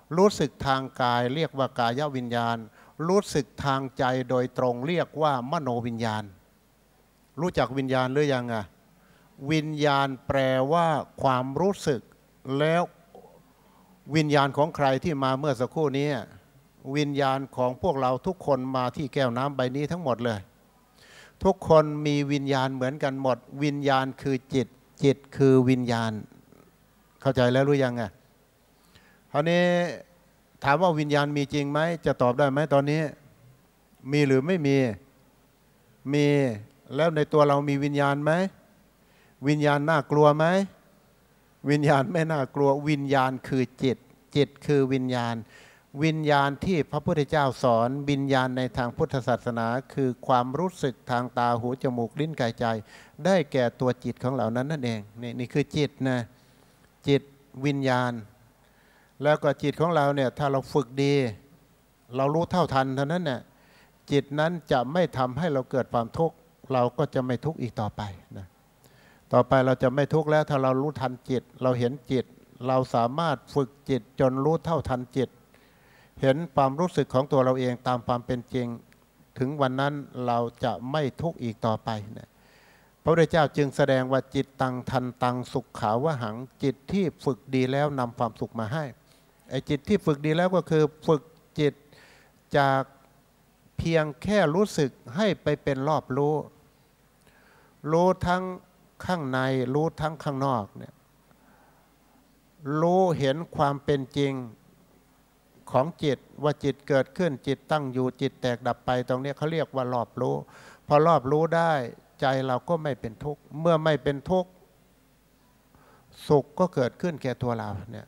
รู้สึกทางกายเรียกว่ากายวิญญาณรู้สึกทางใจโดยตรงเรียกว่ามโนวิญญาณรู้จักวิญญาณหรือยังอ่ะวิญญาณแปลว่าความรู้สึกแล้ววิญญาณของใครที่มาเมื่อสักครู่นี้วิญญาณของพวกเราทุกคนมาที่แก้วน้ำใบนี้ทั้งหมดเลยทุกคนมีวิญญาณเหมือนกันหมดวิญญาณคือจิตจิตคือวิญญาณเข้าใจแล้วหรือยังอ่ะคราวนี้ถามว่าวิญญาณมีจริงไหมจะตอบได้ไหมตอนนี้มีหรือไม่มีมีแล้วในตัวเรามีวิญญาณไหมวิญญาณน่ากลัวไหมวิญญาณไม่น่ากลัววิญญาณคือจิตจิตคือวิญญาณวิญญาณที่พระพุทธเจ้าสอนวิญญาณในทางพุทธศาสนาคือความรู้สึกทางตาหูจมูกลิ้นกายใจได้แก่ตัวจิตของเหล่านั้นนั่นเองนี่คือจิตนะจิตวิญญาณแล้วก็จิตของเราเนี่ยถ้าเราฝึกดีเรารู้เท่าทันเท่านั้นเนี่ยจิตนั้นจะไม่ทำให้เราเกิดความทุกข์เราก็จะไม่ทุกข์อีกต่อไปนะต่อไปเราจะไม่ทุกข์แล้วถ้าเรารู้ทันจิตเราเห็นจิตเราสามารถฝึกจิตจนรู้เท่าทันจิตเห็นความรู้สึกของตัวเราเองตามความเป็นจริงถึงวันนั้นเราจะไม่ทุกข์อีกต่อไปนะพระพุทธเจ้าจึงแสดงว่าจิตตังทันตังสุขขาวหังจิตที่ฝึกดีแล้วนำความสุขมาให้ไอ้จิตที่ฝึกดีแล้วก็คือฝึกจิตจากเพียงแค่รู้สึกให้ไปเป็นรอบรู้รู้ทั้งข้างในรู้ทั้งข้างนอกเนี่ยรู้เห็นความเป็นจริงของจิตว่าจิตเกิดขึ้นจิตตั้งอยู่จิตแตกดับไปตรงนี้เขาเรียกว่ารอบรู้พอรอบรู้ได้ใจเราก็ไม่เป็นทุกข์เมื่อไม่เป็นทุกข์สุขก็เกิดขึ้นแก่ตัวเราเนี่ย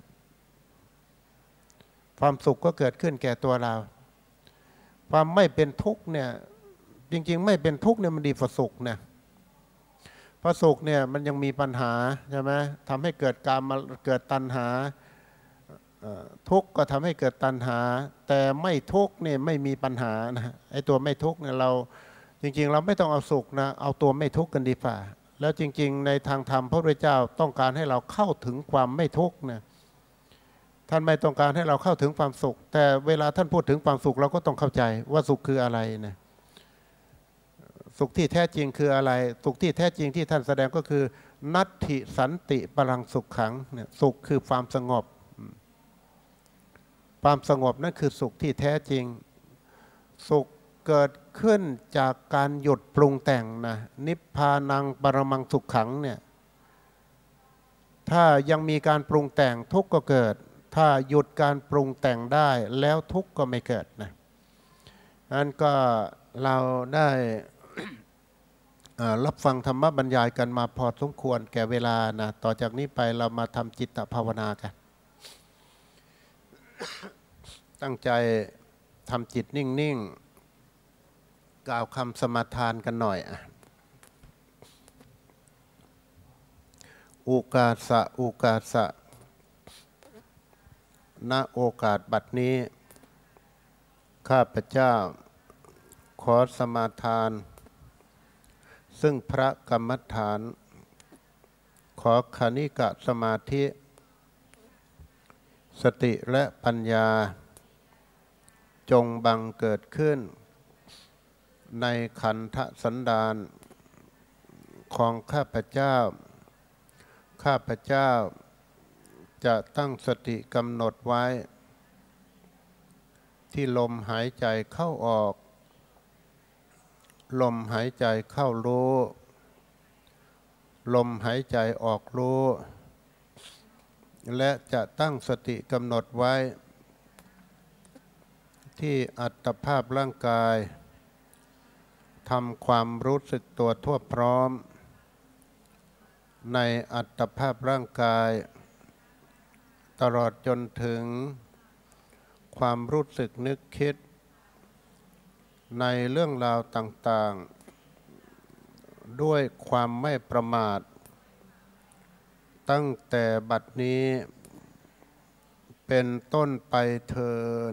ความสุขก็เกิดขึ้นแก่ตัวเราความไม่เป็นทุกข์เนี่ยจริงๆไม่เป็นทุกข์เนี่ยมันดีกว่าสุขเนี่ยเพราะสุขเนี่ยมันยังมีปัญหาใช่ไหมทำให้เกิดกามเกิดตัณหาทุกข์ก็ทำให้เกิดตัณหาแต่ไม่ทุกข์เนี่ยไม่มีปัญหานะไอ้ตัวไม่ทุกข์เนี่ยเราจริงๆเราไม่ต้องเอาสุขนะเอาตัวไม่ทุกข์กันดีกว่าแล้วจริงๆในทางธรรมพระพุทธเจ้าต้องการให้เราเข้าถึงความไม่ทุกข์นะท่านไม่ต้องการให้เราเข้าถึงความสุขแต่เวลาท่านพูดถึงความสุขเราก็ต้องเข้าใจว่าสุขคืออะไรนะสุขที่แท้จริงคืออะไรสุขที่แท้จริงที่ท่านแสดงก็คือนัตถิสันติปรังสุขขังเนี่ยสุขคือความสงบความสงบนั่นคือสุขที่แท้จริงสุขเกิดขึ้นจากการหยุดปรุงแต่งนะนิพพานังปรมังสุขขังเนี่ยถ้ายังมีการปรุงแต่งทุกข์ก็เกิดถ้าหยุดการปรุงแต่งได้แล้วทุกข์ก็ไม่เกิดนะนั่นก็เราได้รับฟังธรรมบรรยายกันมาพอสมควรแก่เวลานะต่อจากนี้ไปเรามาทำจิตภาวนากันตั้งใจทำจิตนิ่งๆกล่าวคำสมาทานกันหน่อยอุกาสะอุกาสะณโอกาสบัดนี้ข้าพเจ้าขอสมาทานซึ่งพระกรรมฐานขอคณิกะสมาธิสติและปัญญาจงบังเกิดขึ้นในขันธสันดานของข้าพเจ้าข้าพเจ้าจะตั้งสติกำหนดไว้ที่ลมหายใจเข้าออกลมหายใจเข้ารู้ลมหายใจออกรู้และจะตั้งสติกำหนดไว้ที่อัตภาพร่างกายทำความรู้สึกตัวทั่วพร้อมในอัตภาพร่างกายตลอดจนถึงความรู้สึกนึกคิดในเรื่องราวต่างๆด้วยความไม่ประมาทตั้งแต่บัดนี้เป็นต้นไปเถิด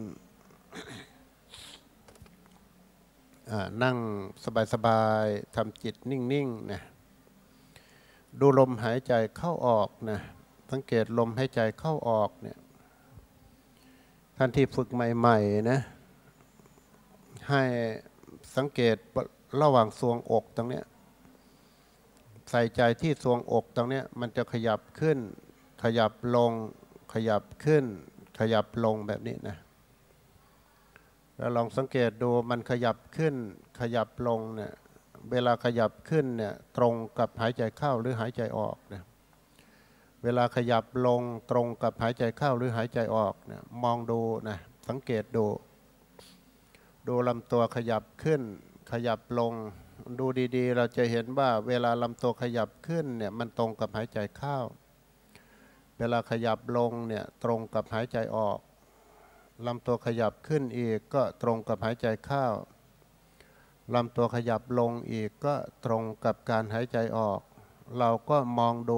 นั่งสบายๆทำจิตนิ่งๆนะดูลมหายใจเข้าออกนะสังเกตลมหายใจเข้าออกเนี่ยท่านที่ฝึกใหม่ๆนะให้สังเกตระหว่างทรวงอกตรงเนี้ยใส่ใจที่ทรวงอกตรงเนี้ยมันจะขยับขึ้นขยับลงขยับขึ้นขยับลงแบบนี้นะแล้วลองสังเกตดูมันขยับขึ้นขยับลงเนี่ยเวลาขยับขึ้นเนี่ยตรงกับหายใจเข้าหรือหายใจออกเนี่ยเวลาขยับลงตรงกับหายใจเข้าหรือหายใจออกเนี่ยมองดูนะสังเกตดูลำตัวขยับขึ้นขยับลงดูดีๆเราจะเห็นว่าเวลาลำตัวขยับขึ้นเนี่ยมันตรงกับหายใจเข้าเวลาขยับลงเนี่ยตรงกับหายใจออกลำตัวขยับขึ้นอีกก็ตรงกับหายใจเข้าลำตัวขยับลงอีกก็ตรงกับการหายใจออกเราก็มองดู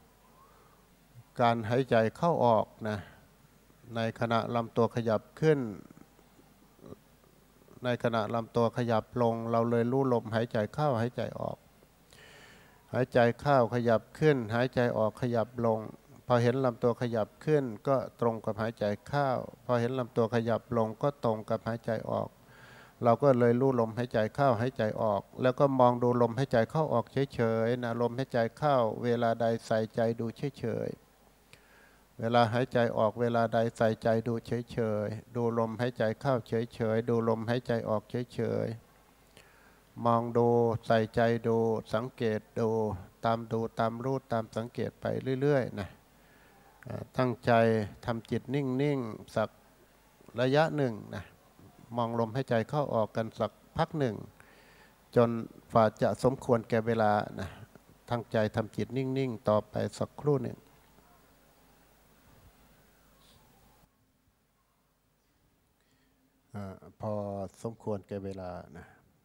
การหายใจเข้าออกนะในขณะลำตัวขยับขึ้นในขณะลำตัวขยับลงเราเลยรู้ลมหายใจเข้าหายใจออกหายใจเข้าขยับขึ้นหายใจออกขยับลงพอเห็นลำตัวขยับขึ้นก็ตรงกับหายใจเข้าพอเห็นลำตัวขยับลงก็ตรงกับหายใจออกเราก็เลยรู้ลมหายใจเข้าหายใจออกแล้วก็มองดูลมหายใจเข้าออกเฉยๆนะลมหายใจเข้าเวลาใดใส่ใจดูเฉยๆเวลาหายใจออกเวลาใดใส่ใจดูเฉยๆดูลมหายใจเข้าเฉยๆดูลมหายใจออกเฉยๆมองดูใส่ใจดูสังเกตดูตามรู้ตามสังเกตไปเรื่อยๆนะตั้งใจทำจิตนิ่งๆสักระยะหนึ่งนะมองลมหายใจเข้าออกกันสักพักหนึ่งจนฝ่าจะสมควรแก่เวลานะตั้งใจทำจิตนิ่งๆต่อไปสักครู่หนึ่งพอสมควรแก่เวลานะ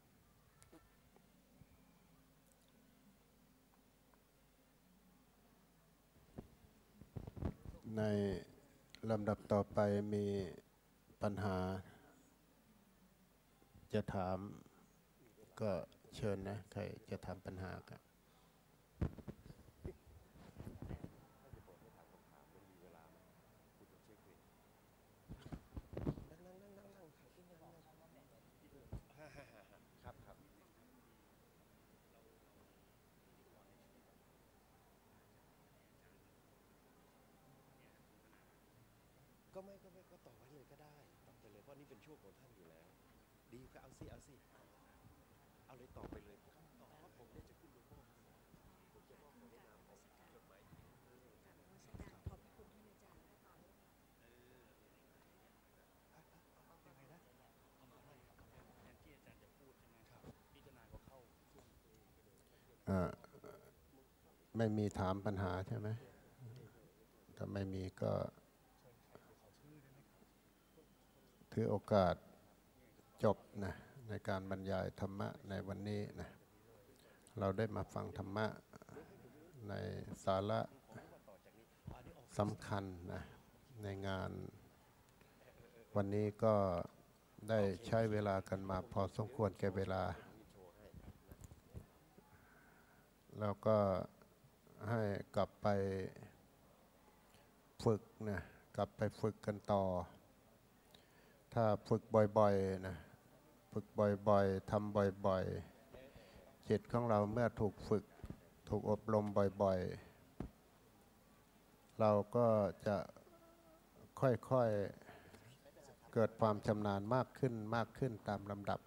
ในลำดับต่อไปมีปัญหาจะถามก็เชิญนะใครจะถามปัญหากันก็ต่อไว้เลยก็ได้ต่อไปเลยเพราะนี่เป็นช่วงของท่านอยู่แล้วดีก็เอาสิเอาเลยต่อไปเลยต่อเพราะผมเนี่ยจะขึ้นหลวงพ่อผมจะมอบในนามของจดหมายขอบคุณท่านอาจารย์ยังไงนะที่อาจารย์จะพูดใช่ไหมครับพิจารณาก็เข้าช่วงตัวเองไม่มีถามปัญหาใช่ไหมถ้าไม่มีก็ถือโอกาสจบนะในการบรรยายธรรมะในวันนี้นะเราได้มาฟังธรรมะในสาระสำคัญนะในงานวันนี้ก็ได้ใช้เวลากันมาพอสมควรแก่เวลาแล้วก็ให้กลับไปฝึกนะกลับไปฝึกกันต่อถ้าฝึกบ่อยๆนะฝึกบ่อยๆทำบ่อยๆจิตของเราเมื่อถูกฝึกถูกอบรมบ่อยๆเราก็จะค่อยๆเกิดความชำนาญมากขึ้นตามลำดับ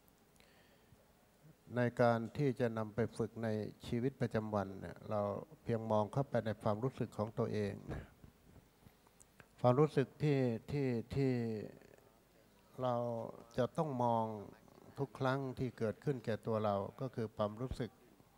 ในการที่จะนำไปฝึกในชีวิตประจำวันเนี่ยเราเพียงมองเข้าไปในความรู้สึกของตัวเองนะความรู้สึกที่เราจะต้องมองทุกครั้งที่เกิดขึ้นแก่ตัวเราก็คือความรู้สึก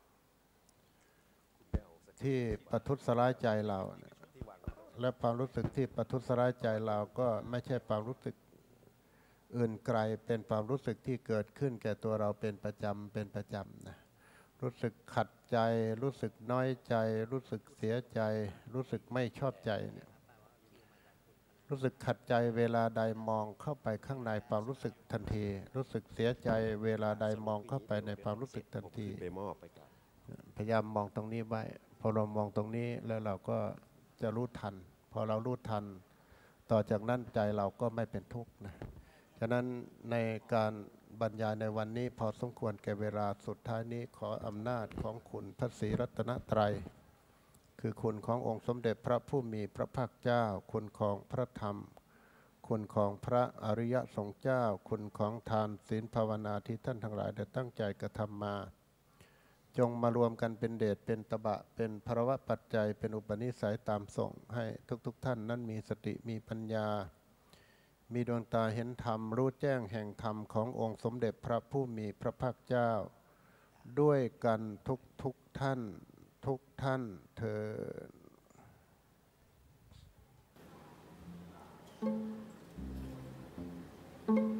ที่ประทุษร้ายใจเราและความรู้สึกที่ประทุษร้ายใจเราก็ไม่ใช่ความรู้สึกอื่นไกลเป็นความรู้สึกที่เกิดขึ้นแก่ตัวเราเป็นประจำนะรู้สึกขัดใจรู้สึกน้อยใจรู้สึกเสียใจรู้สึกไม่ชอบใจเนี่ยรู้สึกขัดใจเวลาใดมองเข้าไปข้างในความรู้สึกทันทีรู้สึกเสียใจเวลาใดมองเข้าไปในความรู้สึกทันทีพยายามมองตรงนี้ไว้พอเรามองตรงนี้แล้วเราก็จะรู้ทันพอเรารู้ทันต่อจากนั้นใจเราก็ไม่เป็นทุกข์นะฉะนั้นในการบรรยายในวันนี้พอสมควรแก่เวลาสุดท้ายนี้ขออำนาจของคุณพระศรีรัตนตรัยคือคุณขององค์สมเด็จพระผู้มีพระภาคเจ้าคุณของพระธรรมคุณของพระอริยสงฆ์เจ้าคุณของทานศีลภาวนาที่ท่านทั้งหลายได้ตั้งใจกระทำมาจงมารวมกันเป็นเดชเป็นตบะเป็นภรวะปัจจัยเป็นอุปนิสัยตามส่งให้ทุกท่านนั้นมีสติมีปัญญามีดวงตาเห็นธรรมรู้แจ้งแห่งธรรมขององค์สมเด็จพระผู้มีพระภาคเจ้าด้วยกันทุกท่านเถิด